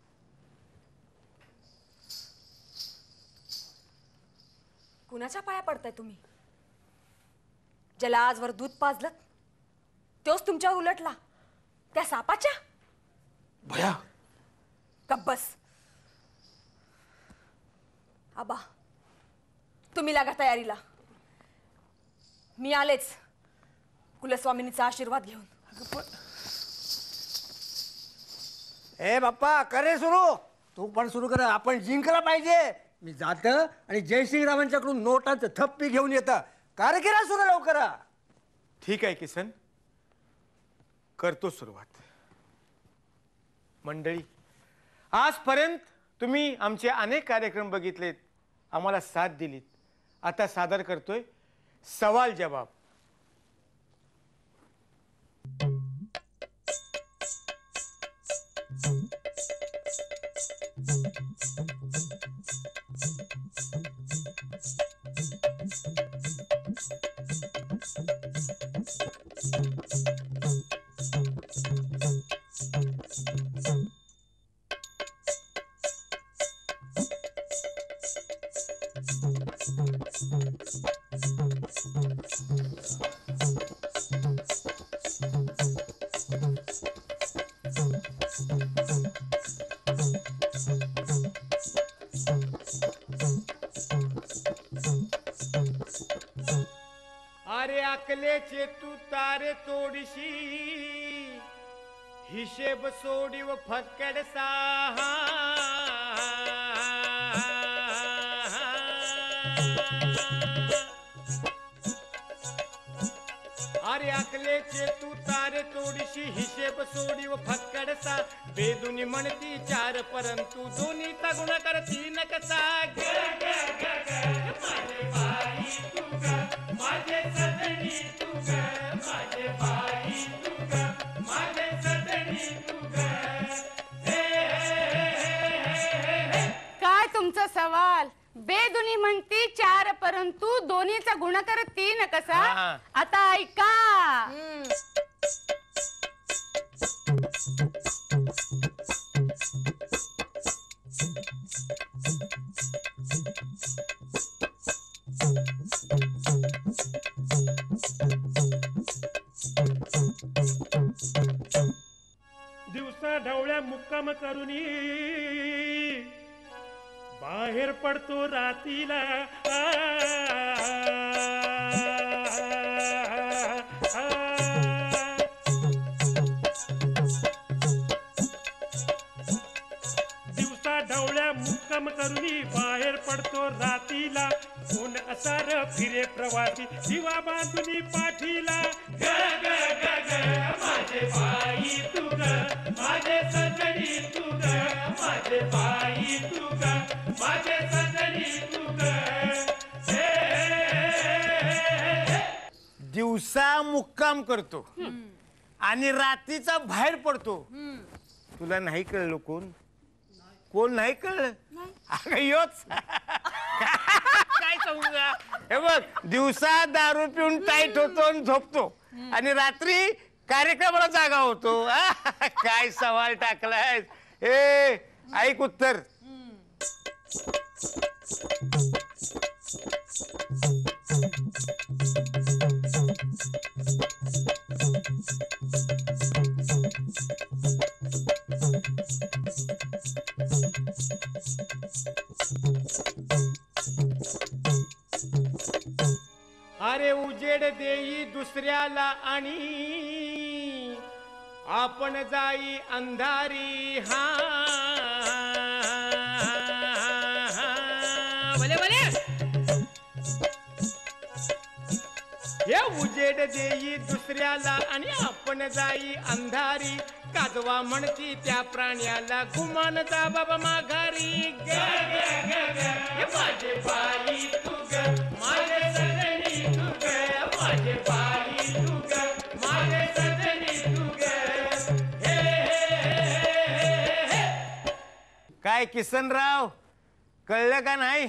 कुणाच्या पाया पडताय तुम्ही? ज्याला आजवर दूध पाजलं तोच तुमच्यावर उलटला, त्या सापाच्या. भया गब्बस. आबा तुम्ही लागा तयारीला. मी आलेच कुलस्वामिनीचा आशीर्वाद घेऊन. ए बाप्पा करे सुरू. तू पण सुरू कर. आपण जिंकला पाहिजे. मी जात आणि जयसिंग रावांच्याकडून नोटांचं थप्पी घेऊन येतं. कारकिरा सुरू लवकर. ठीक आहे किसन, करतो सुरुवात. मंडळी, आजपर्यंत तुम्ही आमचे अनेक कार्यक्रम बघितलेत, आम्हाला साथ दिलीत. आता सादर करतोय सवाल जवाब. अरे अकलेचे तू तारे तोडशी, हिशेब सोडी व फक्कड साहा. अरे अकलेचे तू तारे तोडशी, हिशेब सोडी व फक्कड सा. बेदुनी म्हणती चार परंतु दोन्ही गुण करती न कसा. ग ग ग ग माझे बाई तू ग, माझे सजनी तू ग, माझे बाई तू ग, माझे सजनी तू ग. हे, हे, हे, हे. काय तुमचा सवाल? बेदुनी म्हणती चार परंतु दोन्हीचा गुणाकार तीन कसा. हा. आता ऐका. दिवसा ढवळ्या मुक्काम करुनी, बाहेर पडतो रातीला. आ, आ, आ. दिवसा ढवळ्या मुक्काम करुनी, बाहेर पडतो रातीला. कोण असार फिरे प्रवासी, दिवा बांधुनी पाठीला. ग ग ग ग माझे बाई तू ग, माझे सजनी तू ग, माझे बाई तू ग, माझे सजनी तू ग. दिवसा मुक्काम करतो आणि रात्रीचा बाहेर पडतो. तुला नाही कळलं कोण? कोण नाही कळलं? अगं योच. काय सांगू का? हे बघ, दिवसा दारू पिऊन टाईट होतो आणि झोपतो आणि रात्री कार्यक्रमाला जागा होतो. काय सवाल टाकलाय. ए ऐक उत्तर. उजेड देई दुसऱ्याला आणि आपण जाई अंधारी. हा भले भले हे उजेड देई दुसऱ्याला आणि आपण जाई अंधारी. काजवा म्हणती त्या प्राण्याला गुमान जा बाबा माघारी. ग ग ग ग हे माझे बाई तू ग माझे सजनी तू ग माझे बाई तू ग माझे सजनी तू ग. हे हे हे काय किसनराव कळलं का नाही?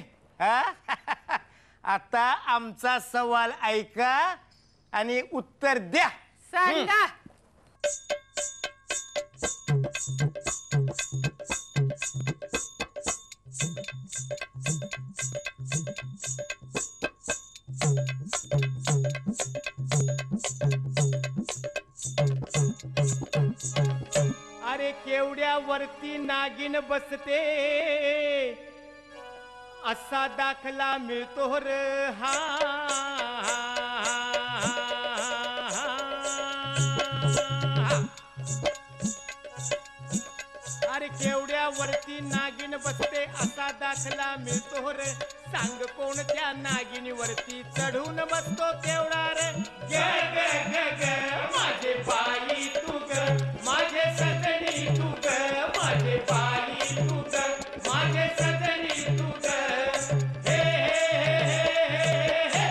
आता आमचा सवाल ऐका आणि उत्तर द्या. सांगा. अरे केवड्यावरती नागिन बसते असा दाखला मिळतो र. हा अरे केवड्यावरती नागिन बसते असा दाखला मिळतो रे. सांग कोणत्या नागिनीवरती चढून बसतो केवढा रे. ग ग ग ग माझे बाई तू ग माझे सजनी तू ग माझे बाई तू ग माझे सजनी तू ग. हे हे हे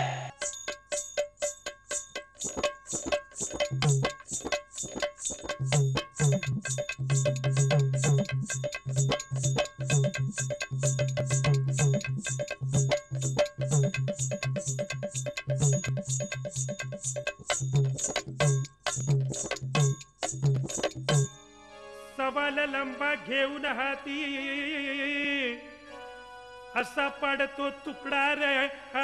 सवाल लंबा घेऊन हाती असा पडतो तुकडा रे.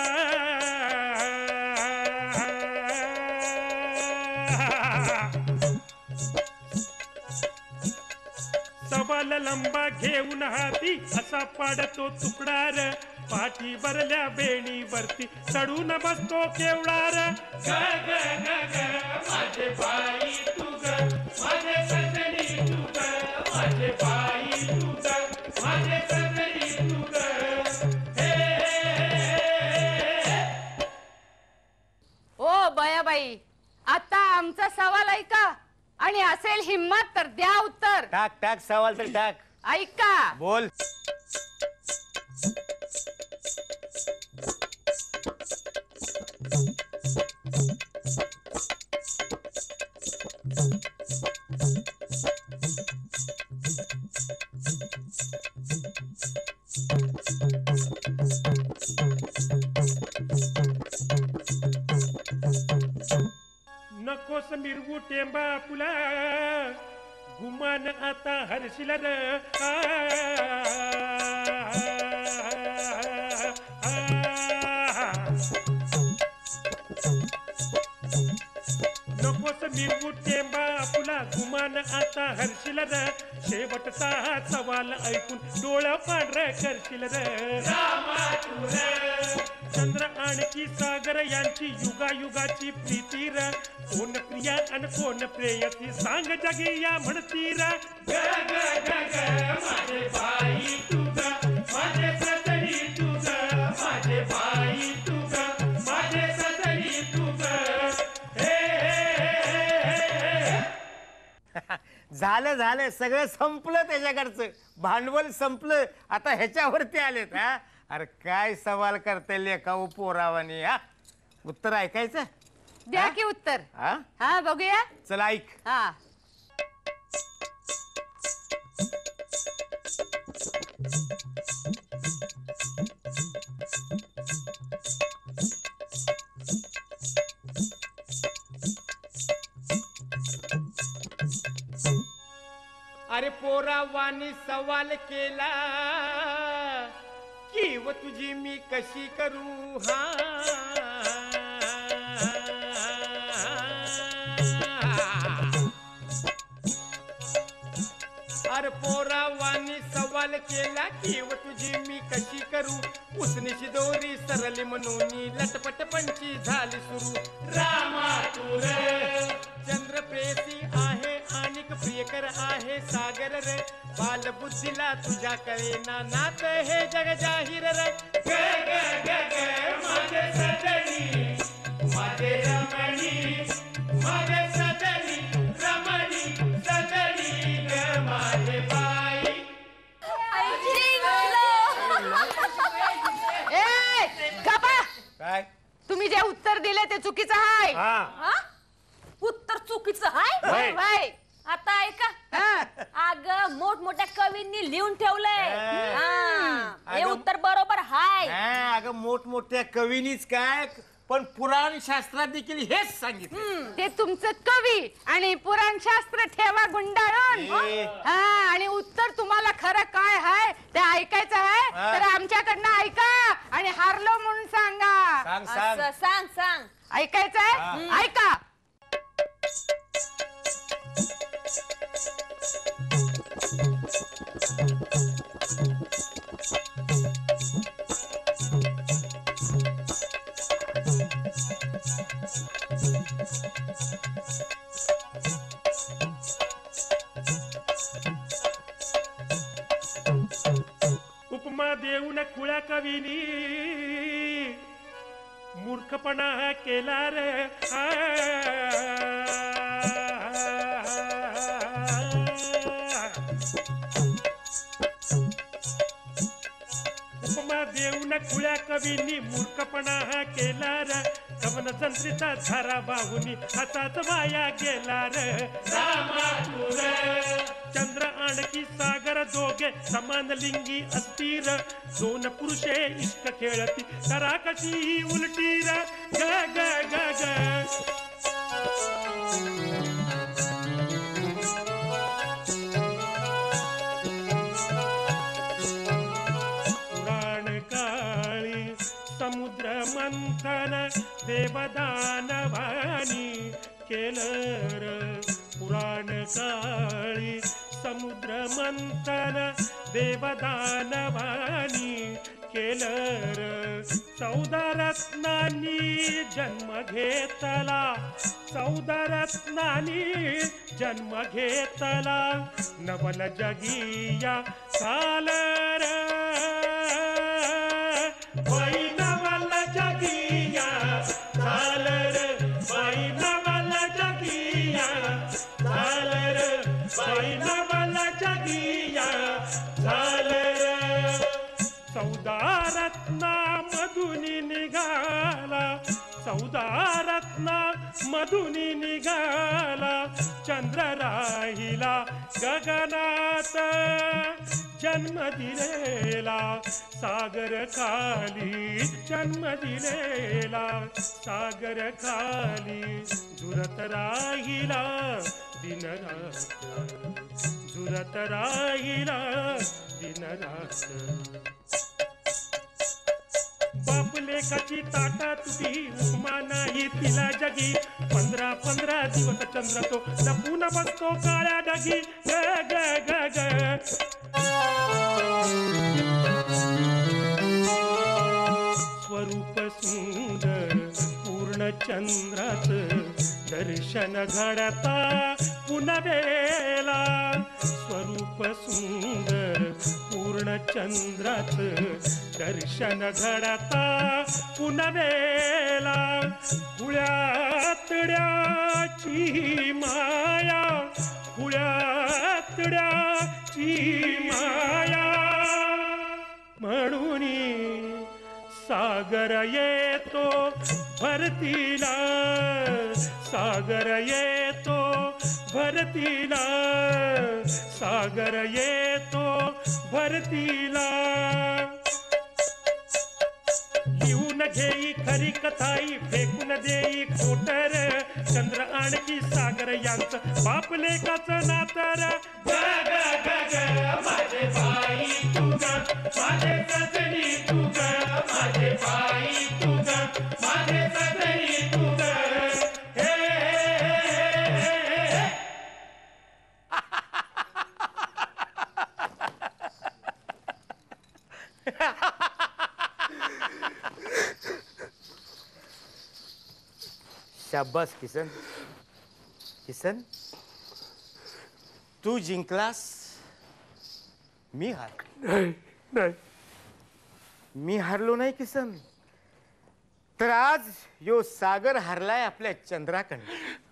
सवाल लंबा घेऊन हाती असा पाडतो तुकडा रे. पाठी भरल्या बेणीवरती चढून बसतो केवढा रे. ग ग ग ग माझे बाई तू ग माझे सजनी तू ग माझे बाई तू ग माझे सजनी तू ग. हे ओ बयाबाई, आता आमचा सवाल ऐका आणि असेल हिम्मत तर द्या उत्तर. टाक टाक सवाल तर टाक. ऐका. बोल. नकोस मिरवू टेंबा पुला गुमान आता हरशील र. नकोस मिरवू टेंबा पुला गुमान आता हरशील र. शेवटचा हा सवाल ऐकून डोळं पांढर करशील र. चंद्र आणखी सागर यांची युगायुगाची प्रीती र. कोण प्रिया आणि कोण प्रेयसी सांग जगी या म्हणती र. ग ग ग ग माझे बाई तू ग माझे सजनी तू ग माझे बाई तू ग माझे सजनी तू ग. हे झालं झालं सगळं संपलं त्याच्याकडचं भांडवल संपलं. आता ह्याच्यावरती आलेत. हा अरे काय सवाल करते लेखा पोरावानी. हा उत्तर ऐकायचं. द्या की उत्तर. हा हा बघूया. चला ऐक. हा अरे पोरावानी सवाल केला कीव तुझी मी कशी करू. हा अरे पोरावानी सवाल कमाल केला कीव तुझी मी कशी करू उसनीची दोरी सरली म्हणून लटपट पंची झाली सुरू रामा तू रे चंद्र प्रेसी आहे आणिक प्रियकर आहे सागर रे बालबुद्धीला तुझ्या कळेना नात हे जग जाहीर रे ग ग ग ग माझे सजनी माझे रमणी माझे सजनी रमणी सजनी ग माझे बाई ए गप्पा काय तुम्ही जे उत्तर दिले ते चुकीचं आहे हा उत्तर चुकीचं आहे वय वय आता ऐका अग मोठमोठ्या कवींनी लिहून ठेवलंय हा, हे अगं- उत्तर बरोबर हाय हा, अगं मोठमोठ्या कवीनीच काय पण पुराण शास्त्रात देखील हेच सांगितलं ते तुमचं कवी आणि पुराण शास्त्र ठेवा गुंडाळून ए. हा आणि उत्तर तुम्हाला खरं काय आहे ते ऐकायचं आहे हा. तर आमच्याकडनं ऐका आणि हारलो म्हणून सांगा सांग सांग असं सांग सांग ऐकायचं आहे ऐका उपमा देऊन खुळ्या कवीनी मूर्खपणा केला रे उपमा देऊन खुळ्या कवीनी मूर्खपणा केला रे कवन संत्रीचा झारा बाहुनी हातात वाया गेला रे रामा तू रे चंद्र आणखी सागर दोघे समान लिंगी असतील दोन पुरुषे इष्ट खेळती करा कशी उलटी र ग ग ग ग पुराण काळी समुद्र मंथन देवदानवानी केलं र पुराण काळी समुद्र मंथन देवदानवानी केलं र चौदा रत्नांनी जन्म घेतला चौदा रत्नांनी जन्म घेतला नवल जगिया सालर बाई नवल जगिया सालर बाई नवल जगिया सालर बाई नवल जगिया सालर चौदा रत्ना मधुनी निघाला चौदा रत्ना मधुनी निघाला चंद्र राहिला गगनात जन्म दिलेला सागर खाली जन्म दिलेला सागर खाली झुरत राहिला दिन रात झुरत राहिला दिन रात बाप लेकाची ताटा तुझी उपमा नाही तिला जगी पंधरा पंधरा दिवस चंद्र तो लपून बसतो काळ्या डगी ग ग ग ग स्वरूप सुंदर पूर्ण चंद्राच दर्शन घडता पुनवेला स्वरूप सुंदर पूर्ण चंद्राच दर्शन घडता पुनवेला हुळ्यातड्याची माया हुळ्यातड्याची माया म्हणून सागर येतो भरतीला सागर येतो भरतीला सागर येतो भरतीला लिहून घेई खरी कथाई फेकून देई खोटर चंद्र आणखी सागर यांचं बाप लेकाचं नातर ग ग ग ग माझे बाई तू ग माझे सजनी तू ग माझे बाई तू ग माझे सजनी तू ग हे शाबास किसन. किसन तू जिंकलास, मी हार. नाही नाही मी हारलो नाही किसन, तर आज यो सागर हारलाय आपल्या चंद्राकडे.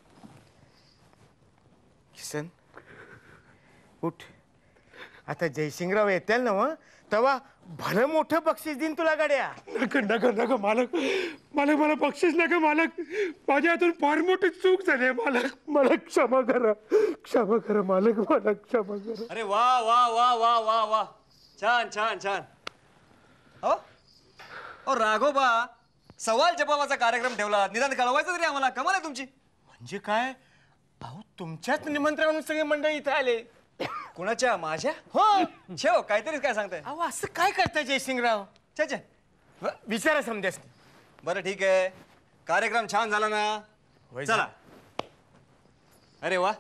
किसन उठ, आता जयसिंगराव येतील ना व तेव्हा भलं मोठं बक्षीस देईन तुला गाड्या. नका नका नका मालक, मालक मला बक्षीस नका मालक. माझ्या हातून फार मोठी चूक झाली मालक. मला क्षमा करा, क्षमा करा मालक, मला क्षमा करा. अरे वा वा वा वा वा वा, छान छान छान. हो ओ राघोबा, सवाल जवाबाचा कार्यक्रम ठेवला, निदान कळवायचं तरी आम्हाला. कमाल आहे तुमची. म्हणजे काय? अहो तुमच्याच निमंत्रणावरून सगळे मंडळी इथे आले. कुणाच्या? माझ्या? हो. शेव काहीतरीच काय सांगताय. अहो असं काय करताय जयसिंगराव? छे छे. विचारा समजास. बरं ठीक आहे, कार्यक्रम छान झाला ना. चला. अरे वा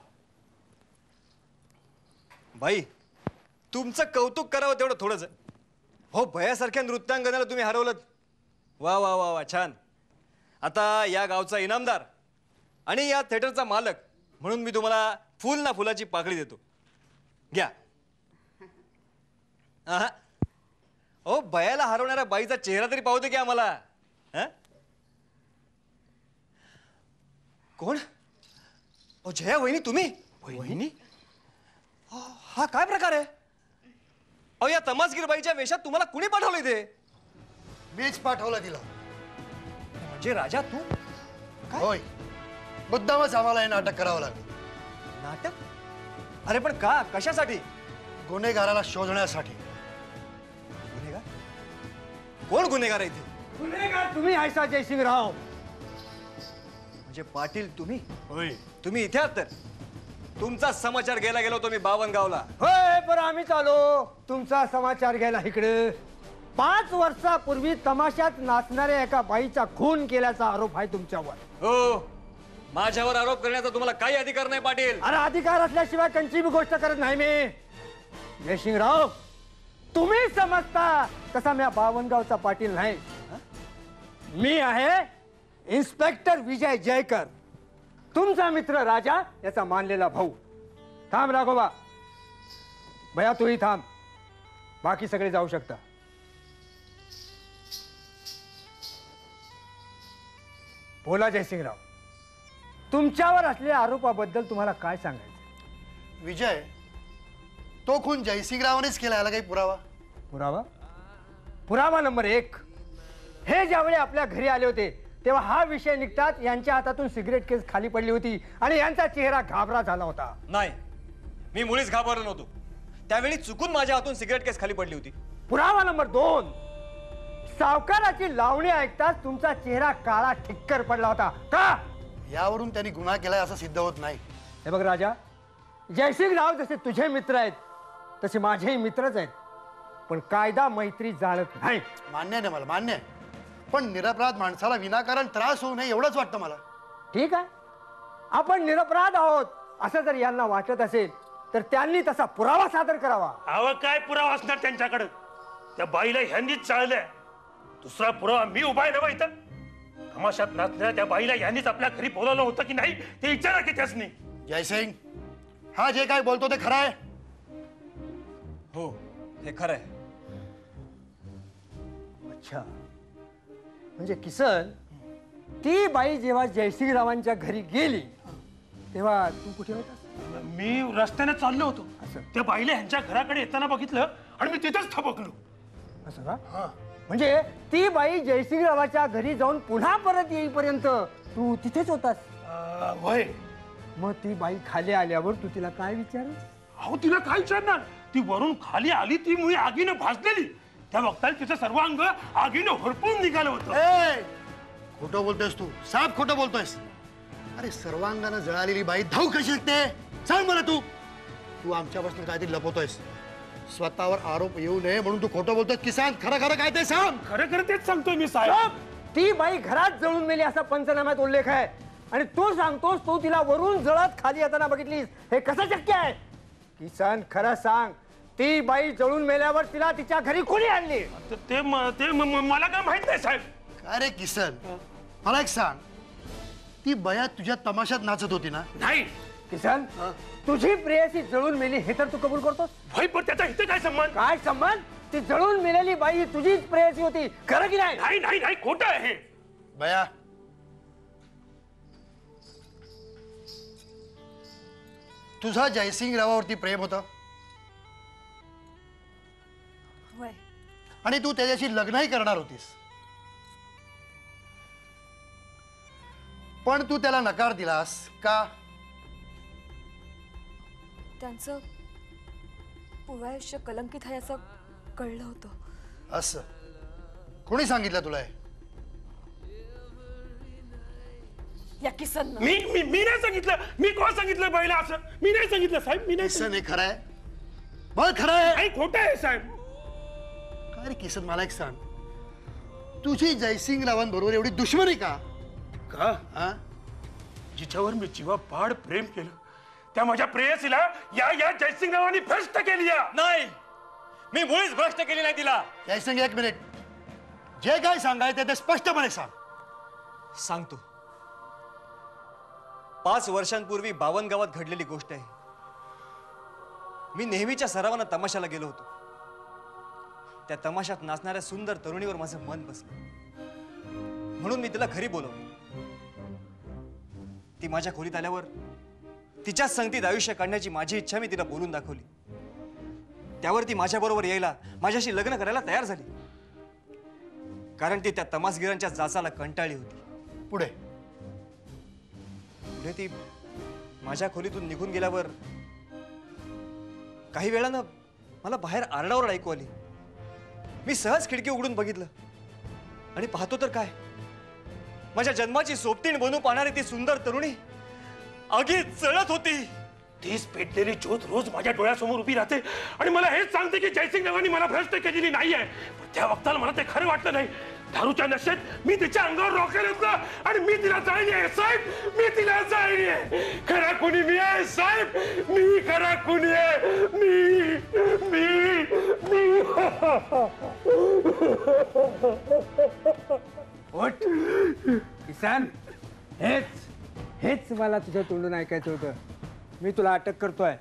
भाई, तुमचं कौतुक करावं तेवढं थोडंच. हो, भयासारख्या नृत्यांगनाला तुम्ही हरवलं. वा वा वा वा, छान. आता या गावचा इनामदार आणि या थिएटरचा मालक म्हणून मी तुम्हाला फुल ना फुलाची पाकळी देतो. घ्या. आहा. ओ, बयाला हरवणाऱ्या बाईचा चेहरा तरी पाहू दे की आम्हाला. हा? कोण? ओ जया वहिनी, तुम्ही? वहिनी? हा काय प्रकार आहे? अहो, या तमासगीर बाईच्या वेशात तुम्हाला कुणी पाठवलं इथे? मीच पाठवलं तिला. म्हणजे राजा तू? होय, मुद्दामच आम्हाला हे नाटक करावं लागलं. नाटक? अरे पण का? कशासाठी? गुन्हेगाराला शोधण्यासाठी. गुन्हेगार? कोण गुन्हेगार आहे इथे? गुन्हेगार तुम्ही आहेसा जयसिंगराव. म्हणजे पाटील तुम्ही? होय. तुम्ही इथे आहात तर? तुमचा समाचार घ्यायला गेलो होतो मी बावनगावला. होय, पण आम्हीच आलो तुमचा समाचार घ्यायला इकडे. पाच वर्षापूर्वी तमाशात नाचणाऱ्या एका बाईचा खून केल्याचा आरोप आहे तुमच्यावर. हो, माझ्यावर आरोप करण्याचा तुम्हाला काही अधिकार नाही पाटील. अरे अधिकार असल्याशिवाय कंची बी गोष्ट करत नाही मी. जयसिंगराव, तुम्ही समजता तसा मी बावनगावचा पाटील नाही. मी आहे इन्स्पेक्टर विजय जयकर, तुमचा मित्र राजा याचा मानलेला भाऊ. थांब राघोबा, भया तूही थांब, बाकी सगळे जाऊ शकता. बोला जयसिंगराव, तुमच्यावर असलेल्या आरोपाबद्दल तुम्हाला काय सांगायचं? विजय, तो खून जयसिंगरावानेच केला, याला काही पुरावा? पुरावा? पुरावा नंबर एक, हे ज्यावेळी आपल्या घरी आले होते तेव्हा हा विषय निघताच यांच्या हातातून सिगरेट केस खाली पडली होती आणि यांचा चेहरा घाबरा झाला होता. नाही, मी मुळीच घाबरलो नव्हतो. त्यावेळी चुकून माझ्या हातून सिगरेट केस खाली पडली होती. पुरावा नंबर दोन, सावकाराची लावणी ऐकताच तुमचा चेहरा काळा ठिक्कर पडला होता. का? यावरून त्यांनी गुन्हा केलाय असं सिद्ध होत नाही. हे बघ राजा, जयसिंगराव जसे तुझे मित्र आहेत तसे माझेही मित्रच आहेत, पण कायदा मैत्री जाळत नाही. मान्य नाही मला, मान्य आहे, पण निरपराध माणसाला विनाकारण त्रास होऊ नये एवढंच वाटतं मला. ठीक आहे, आपण निरपराध आहोत असं जर यांना वाटत असेल तर त्यांनी तसा पुरावा सादर करावा. अहो काय पुरावा असणार त्यांच्याकडे? त्या बाईला ह्यांनीच चाललंय. दुसरा पुरावा मी उभा आहे ना इथं. तमाशात नाचणाऱ्या त्या बाईला ह्यांनीच आपल्या घरी बोलावलं होतं की नाही ते विचारा की त्यासनी. जयसिंग, हा जे काय बोलतो ते खरं आहे? हो, हे खरं आहे. अच्छा, म्हणजे किसन, ती बाई जेव्हा जयसिंगरावांच्या घरी गेली तेव्हा तू कुठे होतास? मी रस्त्याने चाललो होतो. असं? त्या बाईला ह्यांच्या घराकडे येताना बघितलं आणि मी तिथेच थबकलो. असं का? म्हणजे ती बाई जयसिंगरावाच्या घरी जाऊन पुन्हा परत येईपर्यंत तू तिथेच होतास? होय. मग ती बाई खाली आल्यावर तू तिला काय विचार? अहो तिला काय विचारणार? ती वरून खाली आली, ती मुळे आगीनं भाजलेली. त्या बघताना तिचं सर्व अंग आगीनं होरपून निघालं होतं. खोटं बोलतोयस तू, साफ खोटं बोलतोयस. अरे सर्वांगानं जळालेली बाई धाव कशी शकते? सांग मला तू. तू आमच्यापासून काहीतरी लपवतोयस. स्वतःवर आरोप येऊ नये म्हणून तू खोटं बोलतोय. किसान, खरं खरं काय ते सांग. खरं खरं तेच सांगतोय मी साहेब. ती बाई घरात जळून मेली असा पंचनाम्यात उल्लेख आहे आणि तू सांगतोस तू तिला वरून जळत खाली येताना बघितलीस. हे कसं शक्य आहे? किसान, खरं सांग, ती बाई जळून मेल्यावर तिला तिच्या घरी कोणी आणली? ते ते म- ते म- म- मला काय माहित नाही साहेब. काय रे किसन, मला एक सांग, ती बया तुझ्या तमाशात नाचत होती ना? नाही किसन, तुझी प्रेयसी जळून मेली हे तर तू कबूल करतोस? भाई पण त्याचा इथे काय संबंध? काय संबंध? ती जळून मेलेली बाई ही तुझीच प्रेयसी होती, खरं की नाही? नाही नाही नाही खोटं आहे हे. बया, तुझा जयसिंग रावावरती प्रेम होतं होय. आणि तू त्याच्याशी लग्नही करणार होतीस, पण तू त्याला नकार दिलास का? त्यांचं पुरं आयुष्य कलंकित आहे असं कळलं होतं. असं कोणी सांगितलं तुला हे? या किसन मी मी मी नाही सांगितलं. मी कोण सांगितलं बाईला असं? मी नाही सांगितलं साहेब. मी नाही किसन, हे खरं आहे? बघ खरं आहे. नाही खोटं आहे साहेब. काय रे किसन, मला एक सांग, तुझी जयसिंग रावांबरोबर एवढी दुश्मनी का? का हा? जिच्यावर मी जीवापाड प्रेम केलं त्या माझ्या प्रेयसीला या या जयसिंग रावांनी भ्रष्ट केली. नाही, मी मुळीच भ्रष्ट केली नाही तिला. जयसिंग, एक मिनिट, जे काय सांगायचं ते स्पष्टपणे सांग. सांगतो. पाच वर्षांपूर्वी बावन गावात घडलेली गोष्ट आहे. मी नेहमीच्या सरावानं तमाशाला गेलो होतो. त्या तमाशात नाचणाऱ्या सुंदर तरुणीवर माझं मन बसलं, म्हणून मी तिला घरी बोलवलं. ती माझ्या खोलीत आल्यावर तिच्याच संगतीत आयुष्य काढण्याची माझी इच्छा मी तिला बोलून दाखवली. त्यावर ती माझ्या बरोबर यायला, माझ्याशी लग्न करायला तयार झाली, कारण ती त्या तमासगिरांच्या जाचाला कंटाळली होती. पुढे पुढे ती माझ्या खोलीतून निघून गेल्यावर काही वेळानं मला बाहेर आरडाओरड ऐकू आली. मी सहज खिडकी उघडून बघितलं आणि पाहतो तर काय, माझ्या जन्माची सोबतीण बनू पाहणारी ती सुंदर तरुणी आगीत जळत होती. तीच पेटलेली ज्योत रोज माझ्या डोळ्यासमोर उभी राहते आणि मला हेच सांगते की जयसिंग रावांनी मला भ्रष्ट केलेली नाहीये. पण त्या वक्ताला मला ते खरं वाटलं नाही. दारूच्या नशेत मी तिच्या अंगावर रॉकेल होतं आणि मी तिला जाळली आहे साहेब. मी तिला जाळली आहे. खरा कुणी मी आहे साहेब. मी खरा कुणी आहे. मी मी मी ओट किसन, हेच हेच मला तुझ्या तोंडून ऐकायचं होतं. मी तुला अटक करतोय.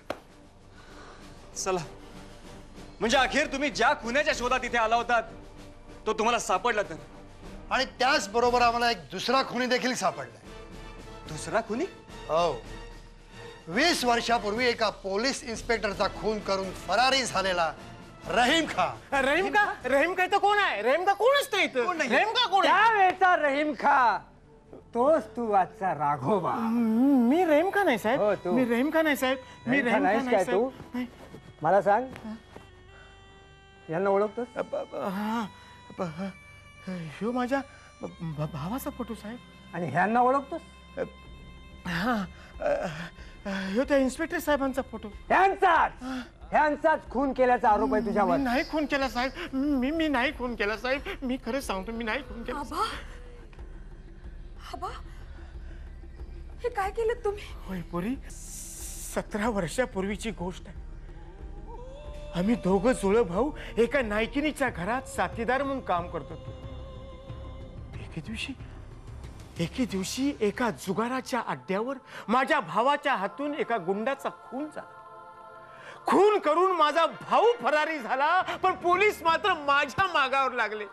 चला, म्हणजे अखेर तुम्ही ज्या खुन्याच्या शोधात इथे आला होतात तो तुम्हाला सापडला तर. आणि त्याच बरोबर आम्हाला एक दुसरा खुनी देखील सापडलाय. दुसरा खुनी? हो, वीस वर्षापूर्वी एका पोलीस इन्स्पेक्टरचा खून करून फरारी झालेला रहीम खा. रहीम का? रहीम का इथं कोण आहे? रहीम का कोण असतं इथं? रहीम का कोण आहे? त्यावेळचा रहीम खा तोच तू आजचा राघोबा. मी रहीम का नाही साहेब. हो, तू. मी रहीम का नाही साहेब. मी रहीम खा रहीम का नाहीस नाही काय तू? साहेब. मला सांग, यांना ओळखतोस? हा, ह्यो माझ्या भ- भावाचा फोटो साहेब. आणि ह्यांना ओळखतोस? हा, ह्यो त्या इन्स्पेक्टर साहेबांचा फोटो. ह्यांचाच ह्यांचाच खून केल्याचा आरोप आहे तुझ्यावर. मी नाही खून केला साहेब. मी मी नाही खून केला साहेब. मी खरं सांगतो, मी नाही खून केला. आबा, आबा, हे काय केलं तुम्ही? होय पोरी, सतरा वर्षापूर्वीची गोष्ट आहे. आम्ही दोघं जुळं भाऊ एका नायकिनीच्या घरात साथीदार म्हणून काम करत होतो. एके दिवशी एके दिवशी एका जुगाराच्या अड्ड्यावर माझ्या भावाच्या हातून एका गुंडाचा खून झाला. खून करून माझा भाऊ फरारी झाला, पण पोलीस मात्र माझ्या मागावर लागले.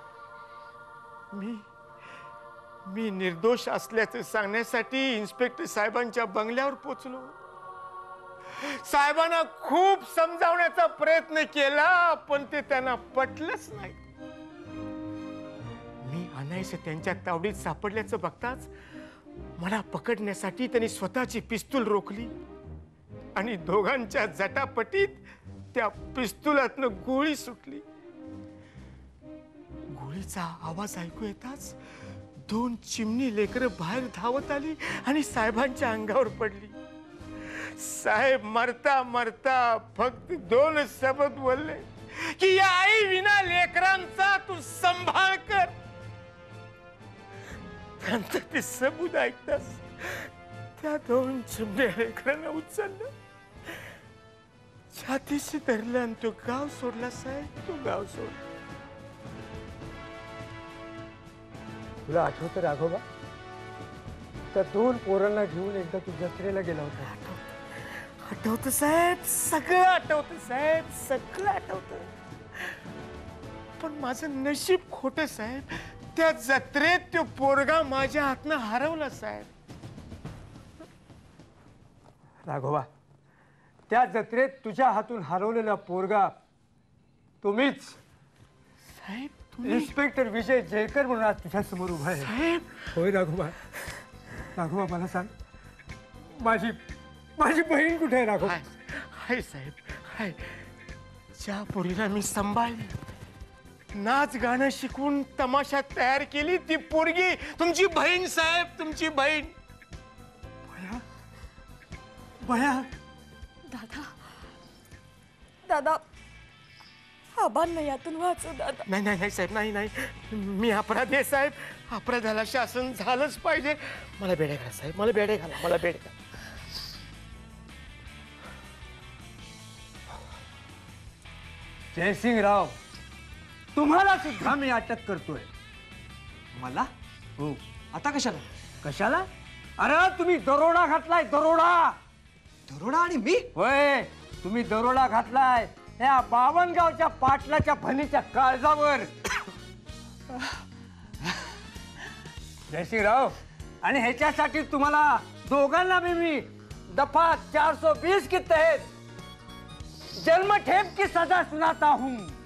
मी मी निर्दोष असल्याचं सांगण्यासाठी इन्स्पेक्टर साहेबांच्या बंगल्यावर पोचलो. साहेबांना खूप समजावण्याचा प्रयत्न केला, पण ते त्यांना पटलंच नाही. मी अनायसे त्यांच्या तावडीत सापडल्याचं बघताच मला पकडण्यासाठी त्यांनी स्वतःची पिस्तूल रोखली आणि दोघांच्या जटापटीत त्या पिस्तुलातनं गोळी सुटली. गोळीचा आवाज ऐकू येताच दोन चिमणी लेकरं बाहेर धावत आली आणि साहेबांच्या अंगावर पडली. साहेब मरता मरता फक्त दोन शब्द बोलले की या आई विना लेकरांचा तू सांभाळ कर. त्यांचं ते सबूत ऐकताच त्या दोन चिमण्या लेकरांना उचललं, छातीशी धरलं आणि तो गाव सोडला साहेब, तो गाव सोड. तुला आठवतं राघोबा, त्या दोन पोरांना घेऊन एकदा तू जत्रेला गेला होता. आठवतं साहेब, सगळं आठवतं साहेब, सगळं आठवतं. पण माझं नशीब खोटं साहेब. त्या जत्रेत तो पोरगा माझ्या हातनं हरवला साहेब. राघोबा, त्या जत्रेत तुझ्या हातून हरवलेला पोरगा तुम्हीच. साहेब तुम्ही इन्स्पेक्टर विजय जयकर म्हणून आज तुझ्या समोर उभा आहे. साहेब. होय राघोबा. राघोबा मला सांग, माझी माझी बहीण कुठे आहे राघोबा? हाय हाय साहेब, हाय. ज्या पोरीला मी सांभाळली, नाच गाणं शिकवून तमाशात तयार केली, ती पोरगी तुमची बहीण साहेब, तुमची बहीण. बया बया. दादा दादा आबांना यातून वाचव दादा. नाही नाही नाही साहेब, नाही नाही. मी अपराधी आहे साहेब. अपराधाला शासन झालंच पाहिजे. मला बेडे घाला साहेब, मला बेडे घाला, मला बेडे घाला. जयसिंग राव, तुम्हाला सुद्धा मी अटक करतोय. मला हो. आता कशाला? कशाला? अरे तुम्ही दरोडा घातलाय, दरोडा. दरोडा आणि मी? होय, तुम्ही दरोडा घातलाय ह्या बावनगावच्या पाटलाच्या भनीच्या काळजावर. जयसिंगराव, आणि ह्याच्यासाठी तुम्हाला दोघांना भी मी दफा चार सौ बीस के तहत जन्मठेप की सजा सुनाता हूं.